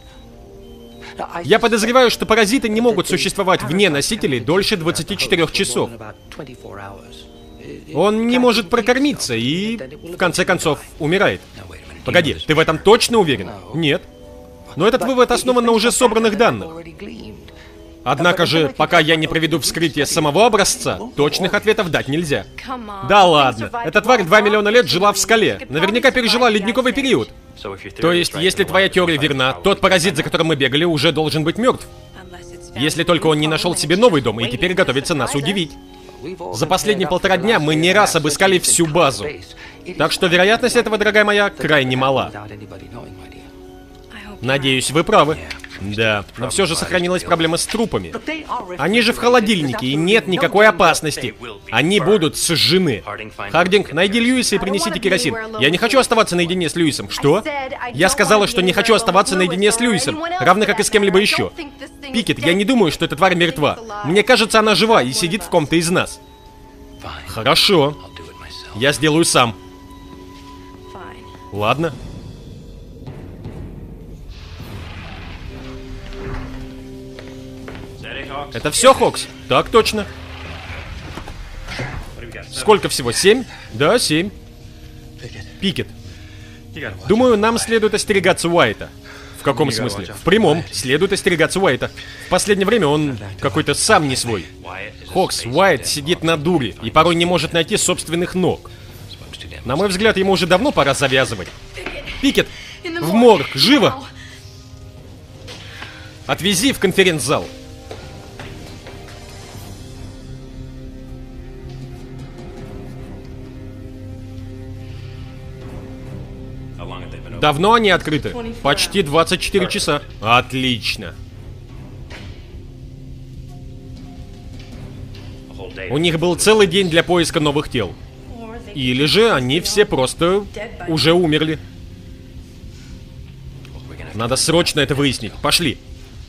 Я подозреваю, что паразиты не могут существовать вне носителей дольше 24 часов. Он не может прокормиться и, в конце концов, умирает. Погоди, ты в этом точно уверен? Нет. Но этот вывод основан на уже собранных данных. Однако же, пока я не проведу вскрытие самого образца, точных ответов дать нельзя. Да ладно, эта тварь 2 миллиона лет жила в скале. Наверняка пережила ледниковый период. То есть, если твоя теория верна, тот паразит, за которым мы бегали, уже должен быть мертв. Если только он не нашел себе новый дом и теперь готовится нас удивить. За последние 1,5 дня мы не раз обыскали всю базу. Так что вероятность этого, дорогая моя, крайне мала. Надеюсь, вы правы. Да, но все же сохранилась проблема с трупами. Они же в холодильнике, и нет никакой опасности. Они будут сожжены. Хардинг, найди Льюиса и принесите керосин. Я не хочу оставаться наедине с Льюисом. Что? Я сказала, что не хочу оставаться наедине с Льюисом, равно как и с кем-либо еще. Пикет, я не думаю, что эта тварь мертва. Мне кажется, она жива и сидит в ком-то из нас. Хорошо. Я сделаю сам. Ладно. Это все, Хокс? Так точно. Сколько всего? 7? Да, 7. Пикет. Думаю, нам следует остерегаться Уайта. В каком смысле? В прямом. Следует остерегаться Уайта. В последнее время он какой-то сам не свой. Хокс, Уайт сидит на дуре и порой не может найти собственных ног. На мой взгляд, ему уже давно пора завязывать. Пикет! В морг! Живо! Отвези в конференц-зал. Давно они открыты? Почти 24 часа. Отлично. У них был целый день для поиска новых тел. Или же они все просто уже умерли. Надо срочно это выяснить. Пошли.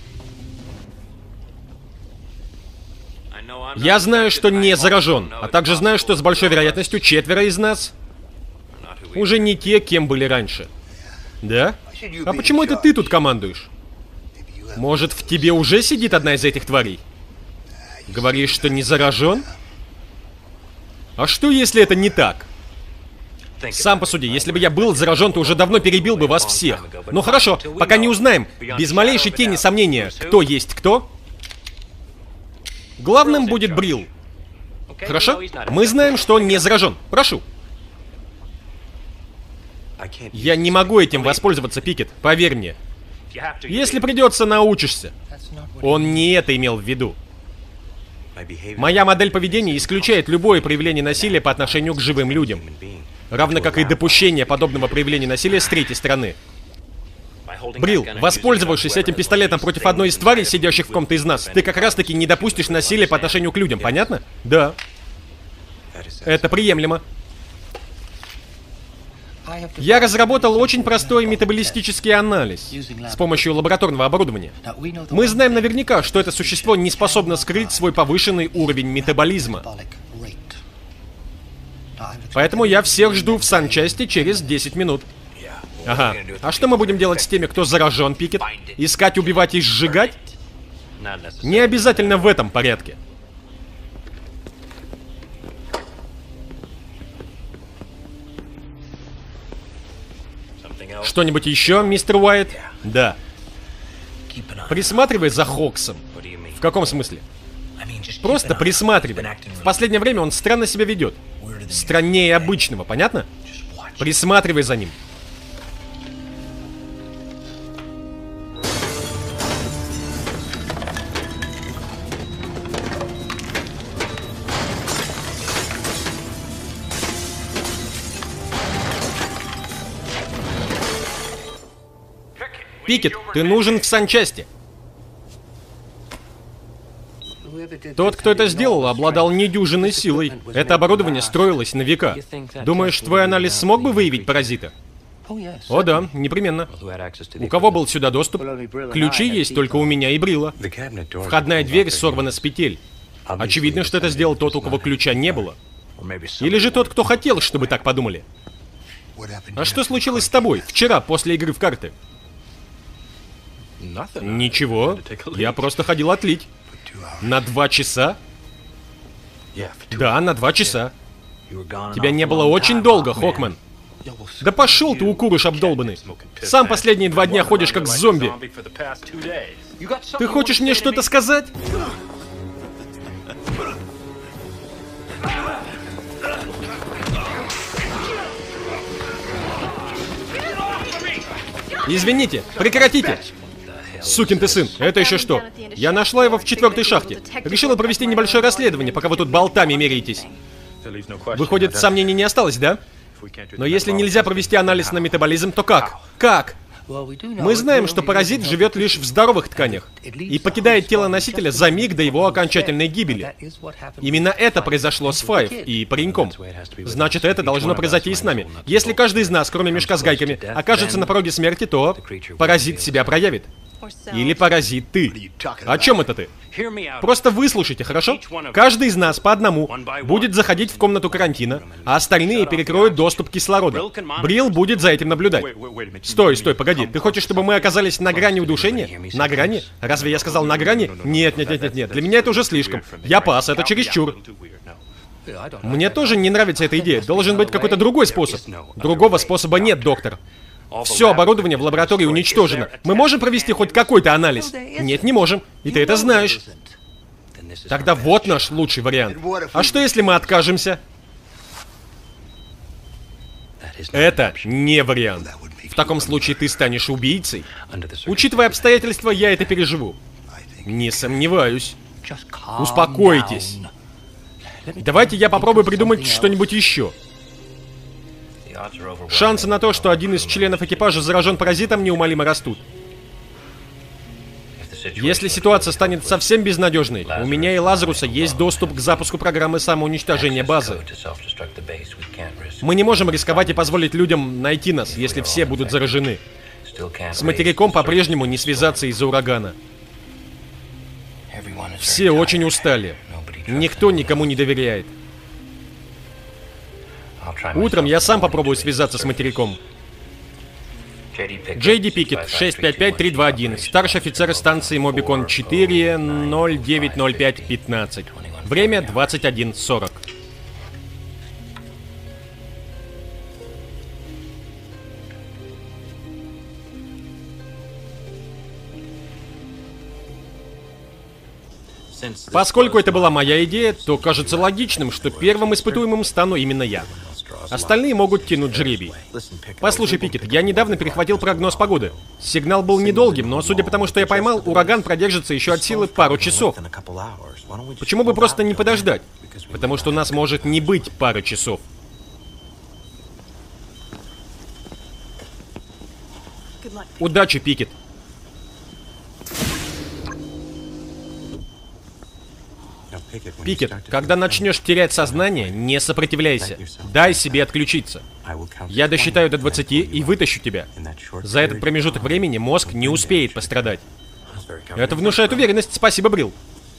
Я знаю, что не заражен, а также знаю, что с большой вероятностью 4 из нас уже не те, кем были раньше. Да? А почему это ты тут командуешь? Может, в тебе уже сидит одна из этих тварей? Говоришь, что не заражен? А что, если это не так? Сам посуди, если бы я был заражен, то уже давно перебил бы вас всех. Ну хорошо, пока не узнаем, без малейшей тени сомнения, кто есть кто, главным будет Брил. Хорошо? Мы знаем, что он не заражен. Прошу. Я не могу этим воспользоваться, Пикет, поверь мне. Если придется, научишься. Он не это имел в виду. Моя модель поведения исключает любое проявление насилия по отношению к живым людям. Равно как и допущение подобного проявления насилия с третьей стороны. Брил, воспользовавшись этим пистолетом против одной из тварей, сидящих в ком-то из нас, ты как раз-таки не допустишь насилия по отношению к людям, понятно? Да. Это приемлемо. Я разработал очень простой метаболистический анализ с помощью лабораторного оборудования. Мы знаем наверняка, что это существо не способно скрыть свой повышенный уровень метаболизма. Поэтому я всех жду в санчасти через 10 минут. Ага. А что мы будем делать с теми, кто заражен, Пикет? Искать, убивать и сжигать? Не обязательно в этом порядке. Что-нибудь еще, мистер Уайт? Да. Присматривай за Хоксом. В каком смысле? Просто присматривай. В последнее время он странно себя ведет. Страннее обычного, понятно? Присматривай за ним. Пикет, ты нужен в санчасти. Тот, кто это сделал, обладал недюжинной силой. Это оборудование строилось на века. Думаешь, твой анализ смог бы выявить паразита? О да, непременно. У кого был сюда доступ? Ключи есть только у меня и Брила. Входная дверь сорвана с петель. Очевидно, что это сделал тот, у кого ключа не было. Или же тот, кто хотел, чтобы так подумали. А что случилось с тобой вчера после игры в карты? Ничего, я просто ходил отлить. На 2 часа? Да, на 2 часа. Тебя не было очень долго, Хокман. Да пошел ты, укурыш обдолбанный. Сам последние 2 дня ходишь как зомби. Ты хочешь мне что-то сказать? Извините, прекратите! Сукин ты сын, это еще что? Я нашла его в 4-й шахте. Решила провести небольшое расследование, пока вы тут болтами меряетесь. Выходит, сомнений не осталось, да? Но если нельзя провести анализ на метаболизм, то как? Как? Мы знаем, что паразит живет лишь в здоровых тканях и покидает тело носителя за миг до его окончательной гибели. Именно это произошло с Файв и пареньком. Значит, это должно произойти и с нами. Если каждый из нас, кроме мешка с гайками, окажется на пороге смерти, то паразит себя проявит. Или паразит ты. О чем это ты? Просто выслушайте, хорошо? Каждый из нас по одному будет заходить в комнату карантина, а остальные перекроют доступ к кислороду. Брил будет за этим наблюдать. Стой, погоди. Ты хочешь, чтобы мы оказались на грани удушения? На грани? Разве я сказал на грани? Нет. Для меня это уже слишком. Я пас, это чересчур. Мне тоже не нравится эта идея. Должен быть какой-то другой способ. Другого способа нет, доктор. Все оборудование в лаборатории уничтожено. Мы можем провести хоть какой-то анализ? Нет, не можем. И ты это знаешь. Тогда вот наш лучший вариант. А что если мы откажемся? Это не вариант. В таком случае ты станешь убийцей. Учитывая обстоятельства, я это переживу. Не сомневаюсь. Успокойтесь. Давайте я попробую придумать что-нибудь еще. Шансы на то, что один из членов экипажа заражен паразитом, неумолимо растут. Если ситуация станет совсем безнадежной, у меня и Лазаруса есть доступ к запуску программы самоуничтожения базы. Мы не можем рисковать и позволить людям найти нас, если все будут заражены. С материком по-прежнему не связаться из-за урагана. Все очень устали. Никто никому не доверяет. Утром я сам попробую связаться с материком. Джейди Пикет, 655-321, старший офицер станции Мобикон 4, 0905-15. Время 21:40. Поскольку это была моя идея, то кажется логичным, что первым испытуемым стану именно я. Остальные могут тянуть жребий. Послушай, Пикет, я недавно перехватил прогноз погоды. Сигнал был недолгим, но судя по тому, что я поймал, ураган продержится еще от силы пару часов. Почему бы просто не подождать? Потому что у нас может не быть пары часов. Удачи, Пикет. Пикет, когда начнешь терять сознание, не сопротивляйся. Дай себе отключиться. Я досчитаю до 20 и вытащу тебя. За этот промежуток времени мозг не успеет пострадать. Это внушает уверенность. Спасибо, Брил.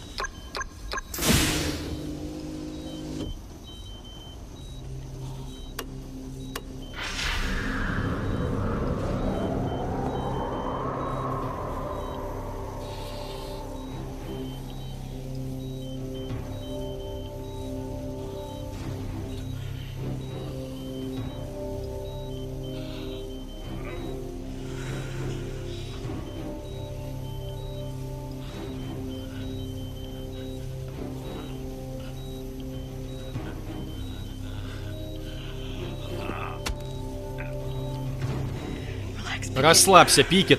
Расслабься, Пикет.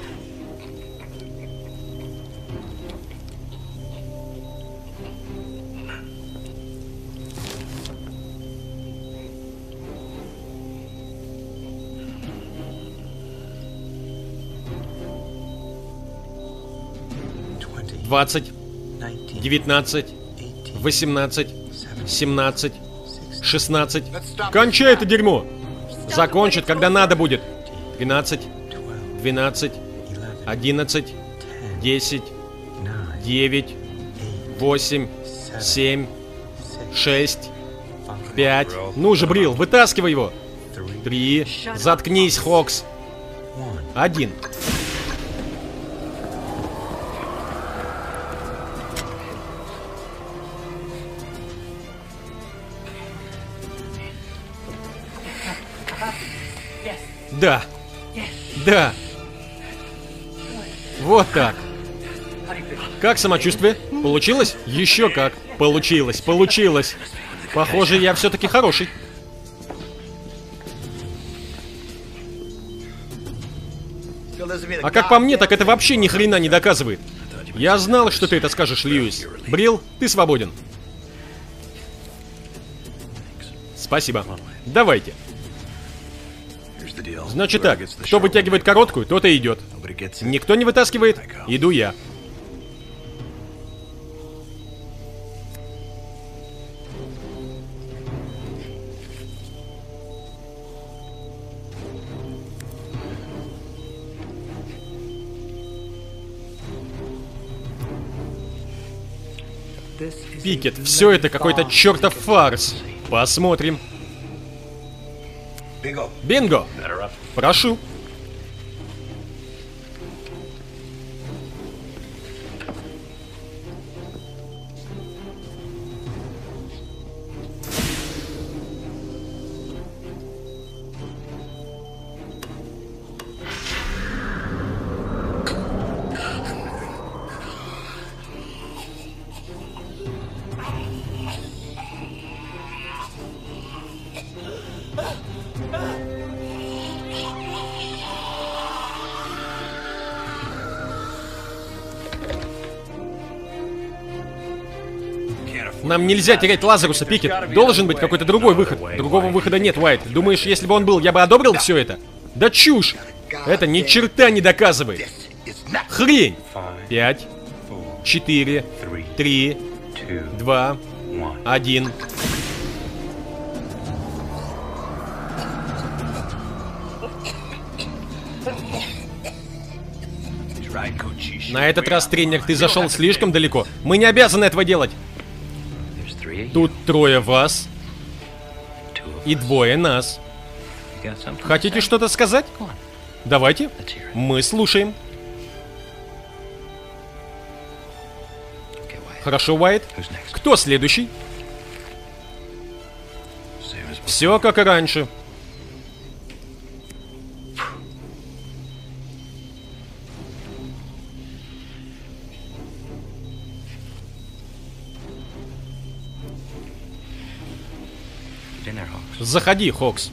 Двадцать, 19, 18, 17, 16. Кончай это дерьмо! Закончит, когда надо будет. 12, 12, 11, 10, 9, 8, 7, 6, 5. Ну же, Брил, вытаскивай его! 3. Заткнись, Хокс. 1. Да. Да. Вот так. Как самочувствие? Получилось? Еще как. Получилось, получилось. Похоже, я все-таки хороший. А как по мне, так это вообще ни хрена не доказывает. Я знал, что ты это скажешь, Льюис. Брил, ты свободен. Спасибо. Давайте. Значит так, кто вытягивает короткую, тот и идет. Никто не вытаскивает, иду я. Пикет, все это какой-то чертов фарс. Посмотрим. Бинго! Прошу. Нам нельзя терять Лазаруса, Пикет. Должен быть какой-то другой выход. Другого выхода нет, Уайт. Думаешь, если бы он был, я бы одобрил все это? Да чушь! Это ни черта не доказывает. Хрень! 5, 4, 3, 2, 1. На этот раз, тренер, ты зашел слишком далеко. Мы не обязаны этого делать. Тут 3 вас и 2 нас. Хотите что-то сказать? Давайте. Мы слушаем. Хорошо, Уайт. Кто следующий? Все как и раньше. Заходи, Хокс.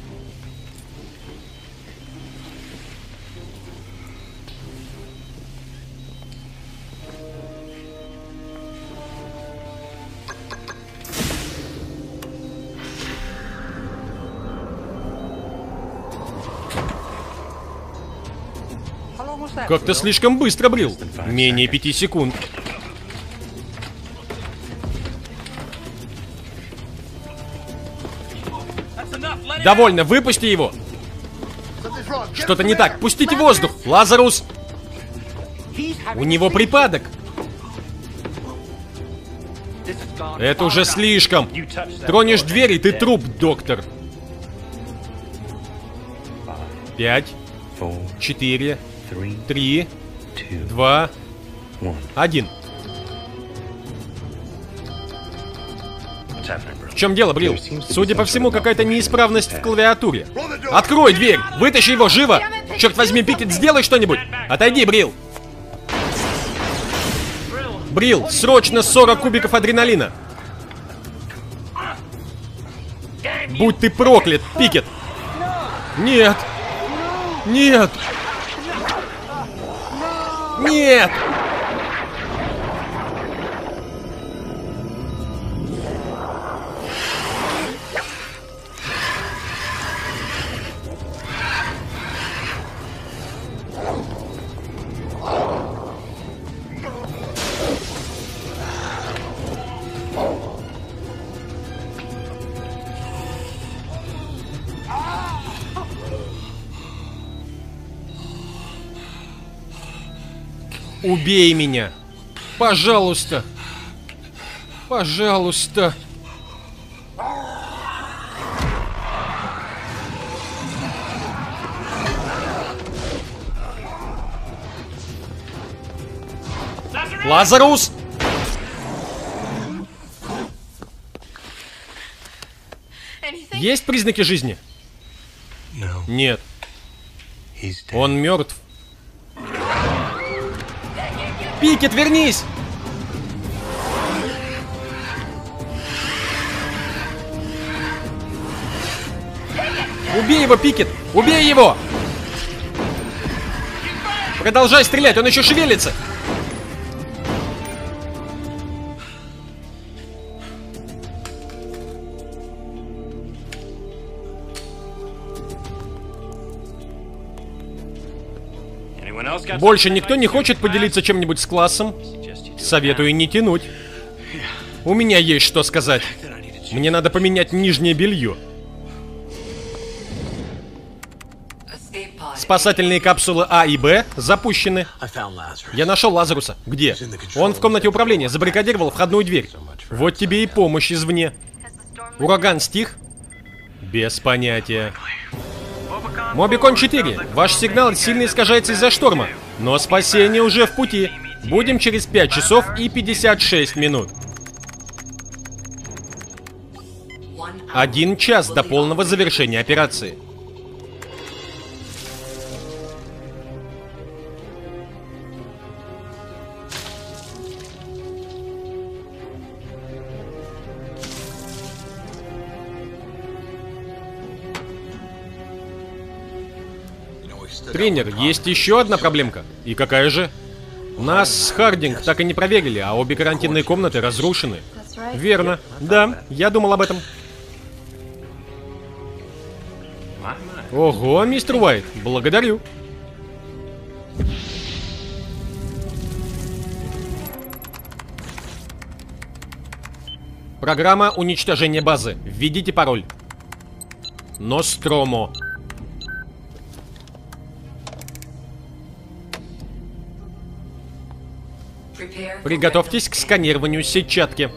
Как-то слишком быстро, Брил. Менее 5 секунд. Довольно, выпусти его. Что-то не так. Пустите воздух. Лазарус. У него припадок. Это уже слишком. Тронешь дверь, и ты труп, доктор. 5, 4, 3, 2, 1. В чем дело, Брил? Судя по всему, какая-то неисправность в клавиатуре. Открой дверь! Вытащи его живо! Черт возьми, Пикет, сделай что-нибудь! Отойди, Брил! Брил, срочно 40 кубиков адреналина! Будь ты проклят, Пикет! Нет! Нет! Нет! Убей меня! Пожалуйста! Пожалуйста! Лазарус! Есть признаки жизни? Нет. Он мертв. Пикет, вернись! Убей его, Пикет! Убей его! Продолжай стрелять, он еще шевелится! Больше никто не хочет поделиться чем-нибудь с классом? Советую не тянуть. У меня есть что сказать. Мне надо поменять нижнее белье. Спасательные капсулы А и Б запущены. Я нашел Лазаруса. Где? Он в комнате управления, забаррикадировал входную дверь. Вот тебе и помощь извне. Ураган стих? Без понятия. Мобикон 4. Ваш сигнал сильно искажается из-за шторма. Но спасение уже в пути. Будем через 5 часов и 56 минут. 1 час до полного завершения операции. Тренер, есть еще одна проблемка. И какая же? Нас с Хардинг так и не проверили, а обе карантинные комнаты разрушены. Верно. Да, я думал об этом. Ого, мистер Уайт, благодарю. Программа уничтожения базы. Введите пароль. Ностромо. Приготовьтесь к сканированию сетчатки.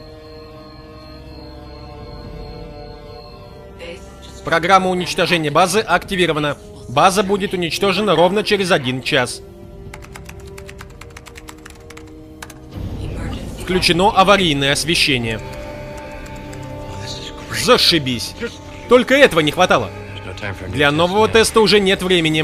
Программа уничтожения базы активирована. База будет уничтожена ровно через 1 час. Включено аварийное освещение. Зашибись. Только этого не хватало. Для нового теста уже нет времени.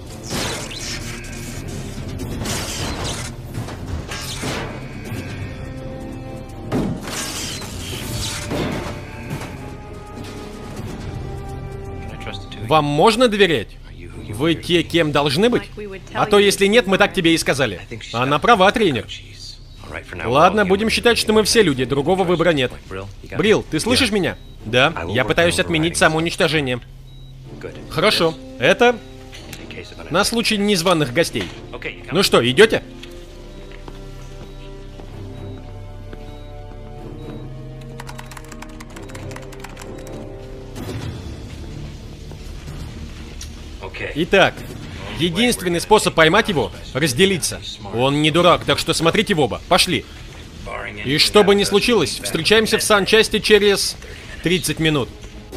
Вам можно доверять? Вы те, кем должны быть? А то, если нет, мы так тебе и сказали. Она права, тренер. Ладно, будем считать, что мы все люди, другого выбора нет. Брил, ты слышишь меня? Да, я пытаюсь отменить самоуничтожение. Хорошо, это на случай незваных гостей. Ну что, идете? Итак, единственный способ поймать его — разделиться. Он не дурак, так что смотрите в оба. Пошли. И что бы ни случилось, встречаемся в санчасти через 30 минут.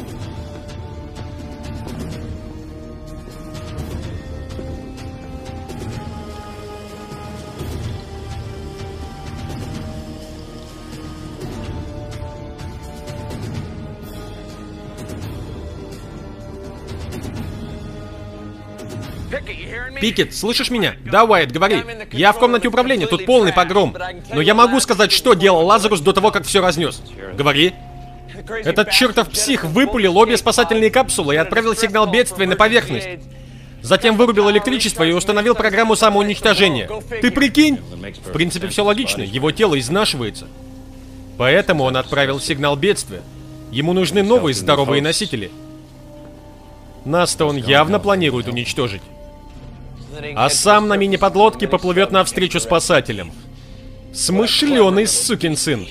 Пикет, слышишь меня? Да, Уайт, говори. Я в комнате управления, тут полный погром. Но я могу сказать, что делал Лазарус до того, как все разнес. Говори. Этот чертов псих выпулил обе спасательные капсулы и отправил сигнал бедствия на поверхность. Затем вырубил электричество и установил программу самоуничтожения. Ты прикинь? В принципе, все логично. Его тело изнашивается. Поэтому он отправил сигнал бедствия. Ему нужны новые здоровые носители. Нас-то он явно планирует уничтожить. А сам на мини-подлодке поплывет навстречу спасателям. Смышленый сукин сын.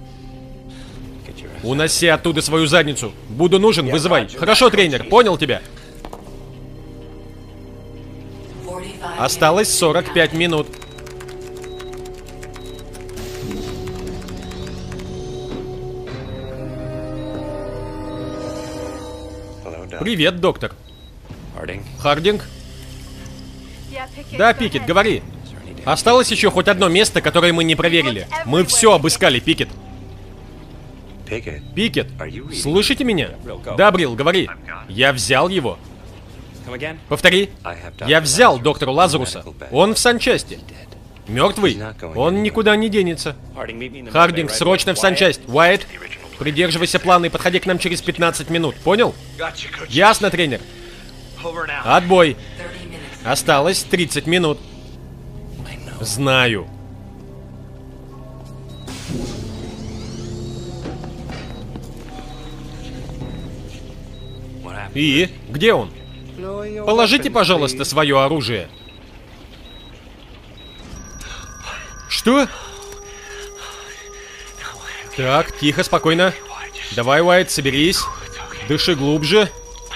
Уноси оттуда свою задницу. Буду нужен, вызывай. Хорошо, тренер, понял тебя. Осталось 45 минут. Привет, доктор. Хардинг? Да, Пикет, говори. Осталось еще хоть одно место, которое мы не проверили. Мы все обыскали, Пикет. Пикет, слышите меня? Да, Брил, говори. Я взял его. Повтори. Я взял доктора Лазаруса. Он в санчасти. Мертвый? Он никуда не денется. Хардинг, срочно в санчасть. Уайт, придерживайся плана и подходи к нам через 15 минут. Понял? Ясно, тренер. Отбой. Осталось 30 минут. Знаю. И? Где он? Положите, пожалуйста, свое оружие. Что? Так, тихо, спокойно. Давай, Уайт, соберись. Дыши глубже.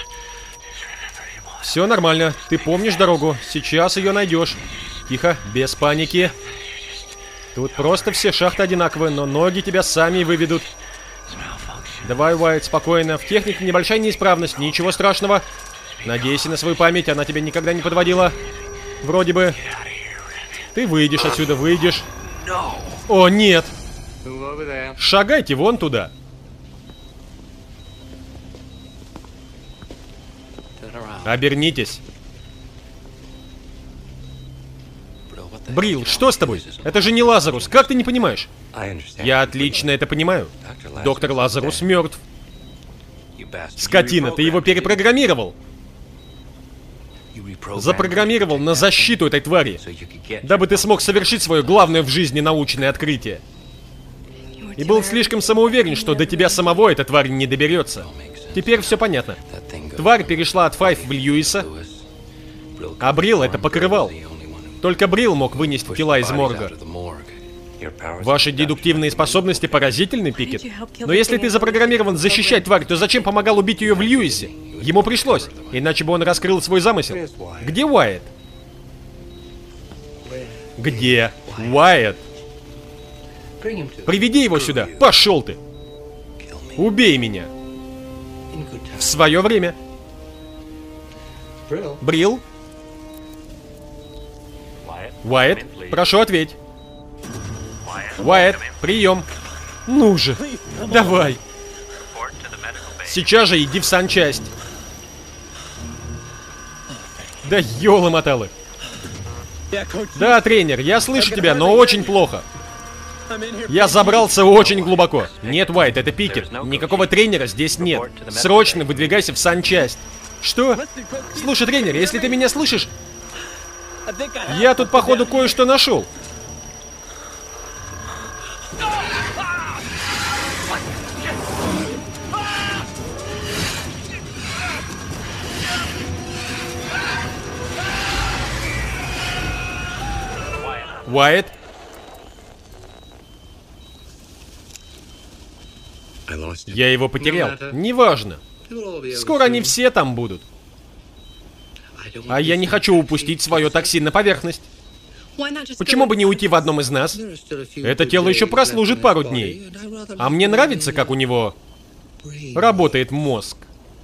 Все нормально. Ты помнишь дорогу. Сейчас ее найдешь. Тихо, без паники. Тут просто все шахты одинаковые, но ноги тебя сами выведут. Давай, Уайт, спокойно. В технике небольшая неисправность, ничего страшного. Надейся на свою память, она тебя никогда не подводила. Вроде бы. Ты выйдешь отсюда, выйдешь. О, нет. Шагайте вон туда. Обернитесь. Брил, что с тобой? Это же не Лазарус, как ты не понимаешь? Я отлично это понимаю. Доктор Лазарус мертв. Скотина, ты его перепрограммировал. Запрограммировал на защиту этой твари, дабы ты смог совершить свое главное в жизни научное открытие. И был слишком самоуверен, что до тебя самого эта тварь не доберется. Теперь все понятно. Тварь перешла от Файф в Льюиса, а Брил это покрывал. Только Брил мог вынести тела из морга. Ваши дедуктивные способности поразительны, Пикет. Но если ты запрограммирован защищать тварь, то зачем помогал убить ее в Льюисе? Ему пришлось, иначе бы он раскрыл свой замысел. Где Уайт? Где Уайт? Приведи его сюда. Пошел ты. Убей меня. В свое время. Брил? Уайт, прошу, ответь. Уайт, прием. Ну же, давай. Сейчас же иди в санчасть. Да ёлы-моталы. Да, тренер, я слышу тебя, но очень плохо. Я забрался очень глубоко. Нет, Уайт, это Пикет. Никакого тренера здесь нет. Срочно выдвигайся в санчасть. Что? Слушай, тренер, если ты меня слышишь, я тут, походу, кое-что нашел. Уайт? Я его потерял. Неважно. Скоро они все там будут. А я не хочу упустить свое такси на поверхность. Почему бы не уйти в одном из нас? Это тело еще прослужит пару дней. А мне нравится, как у него работает мозг.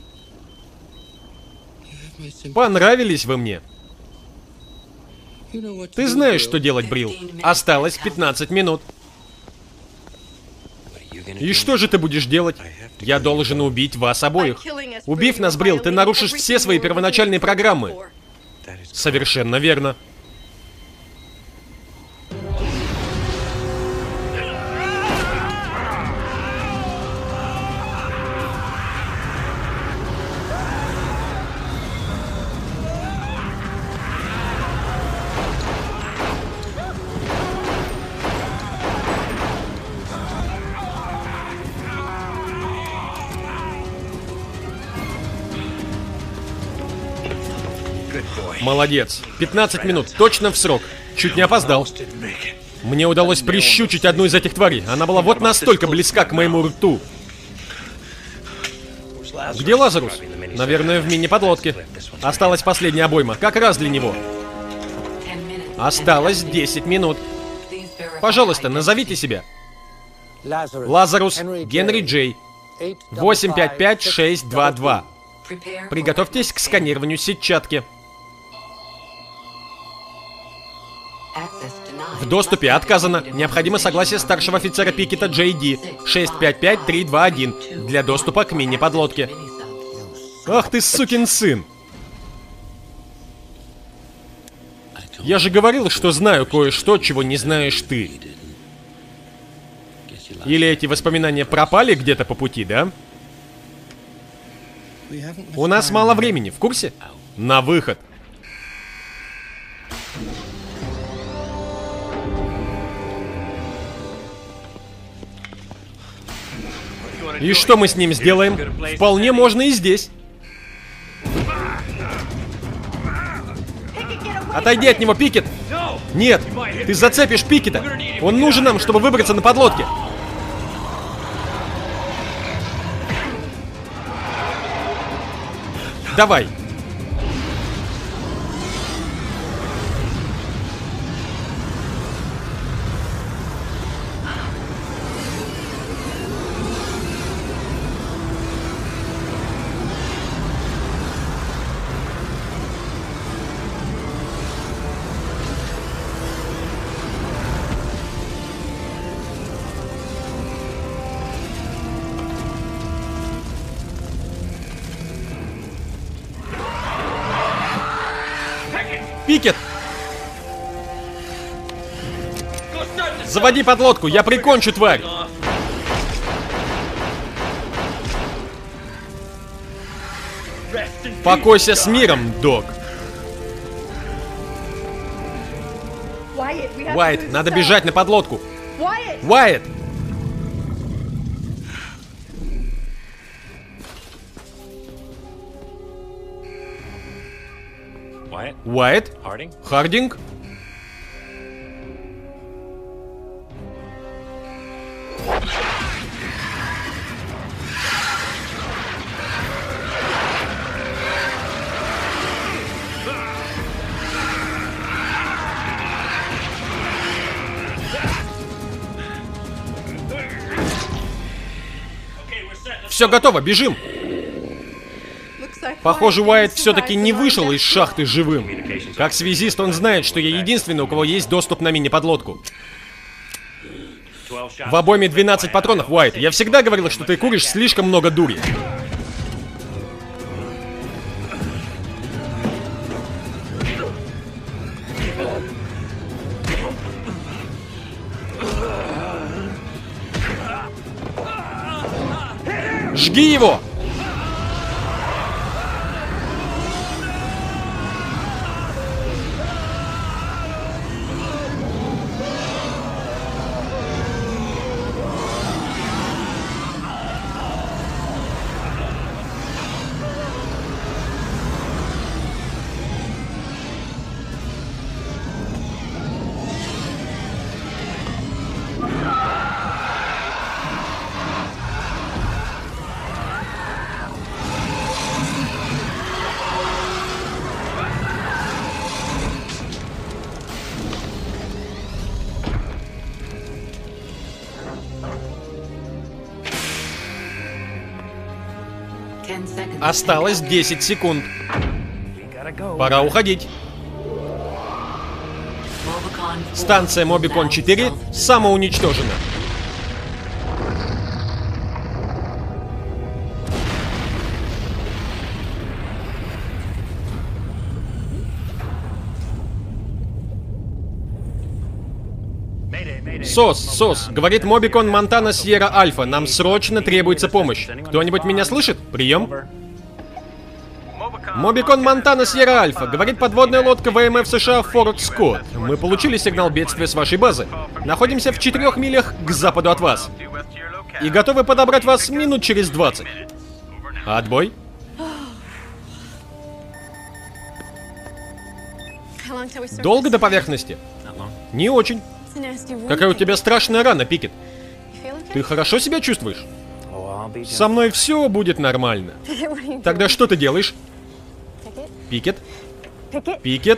Понравились вы мне. Ты знаешь, что делать, Брил. Осталось 15 минут. И что же ты будешь делать? Я должен убить вас обоих. Убив нас, Брил, ты нарушишь все свои первоначальные программы. Совершенно верно. Молодец. 15 минут, точно в срок. Чуть не опоздал. Мне удалось прищучить одну из этих тварей. Она была вот настолько близка к моему рту. Где Лазарус? Наверное, в мини-подлодке. Осталась последняя обойма, как раз для него. Осталось 10 минут. Пожалуйста, назовите себя. Лазарус Генри Джей. 855622. Приготовьтесь к сканированию сетчатки. Access доступе отказано. Необходимо согласие старшего офицера Пикета JD 655321 для доступа к мини-подлодке. Ах ты сукин сын! Я же говорил, что знаю кое-что, чего не знаешь ты. Или эти воспоминания пропали где-то по пути, да? У нас мало времени, в курсе? На выход. И что мы с ним сделаем? Вполне можно и здесь. Отойди от него, Пикет! Нет, ты зацепишь Пикета. Он нужен нам, чтобы выбраться на подлодке. Давай. Пикет! Заводи подлодку, я прикончу тварь! Покойся с миром, док! Уайт, надо бежать на подлодку! Уайт! Уайт? Хардинг? Все готово, бежим! Похоже, Уайт все-таки не вышел из шахты живым. Как связист, он знает, что я единственный, у кого есть доступ на мини-подлодку. В обойме 12 патронов, Уайт. Я всегда говорил, что ты куришь слишком много дури. Жги его! Осталось 10 секунд. Пора уходить. Станция Мобикон 4 самоуничтожена. СОС, говорит Мобикон Монтана Сьерра Альфа. Нам срочно требуется помощь. Кто-нибудь меня слышит? Прием. Мобикон Монтана Сьерра Альфа, говорит подводная лодка ВМФ США Форт Скотт. Мы получили сигнал бедствия с вашей базы. Находимся в 4 милях к западу от вас. И готовы подобрать вас минут через 20. Отбой. Долго до поверхности? Не очень. Какая у тебя страшная рана, Пикет. Ты хорошо себя чувствуешь? Со мной все будет нормально. Тогда что ты делаешь? Пикет? Пикет?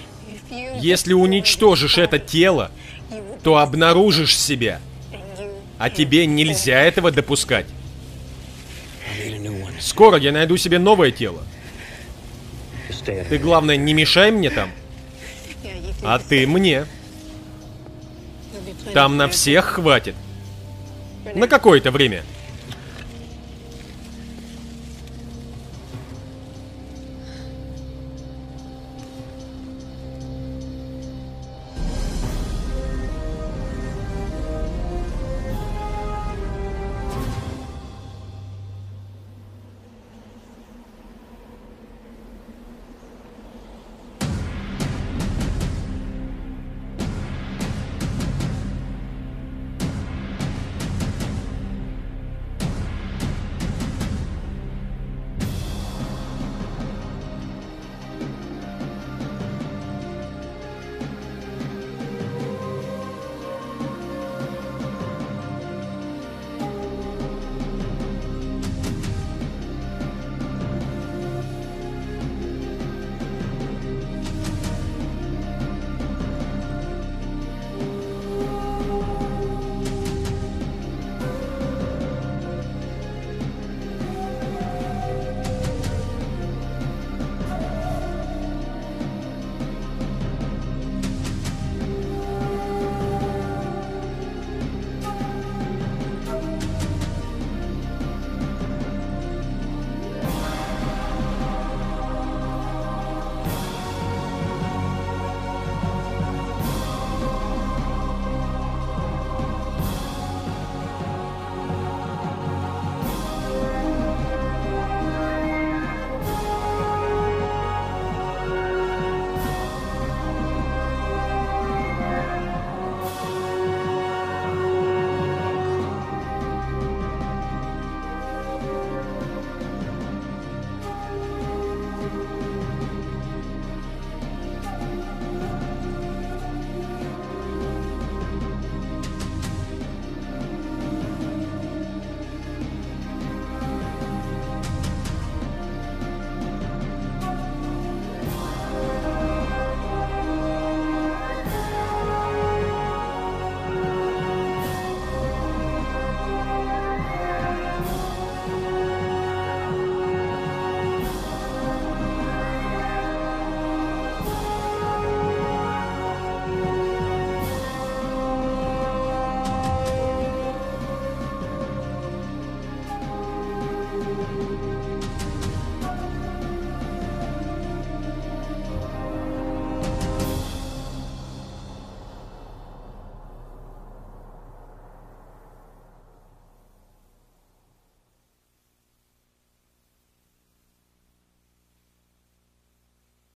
Если уничтожишь это тело, то обнаружишь себя. А тебе нельзя этого допускать. Скоро я найду себе новое тело. Ты, главное, не мешай мне там. А ты мне. Там на всех хватит. На какое-то время.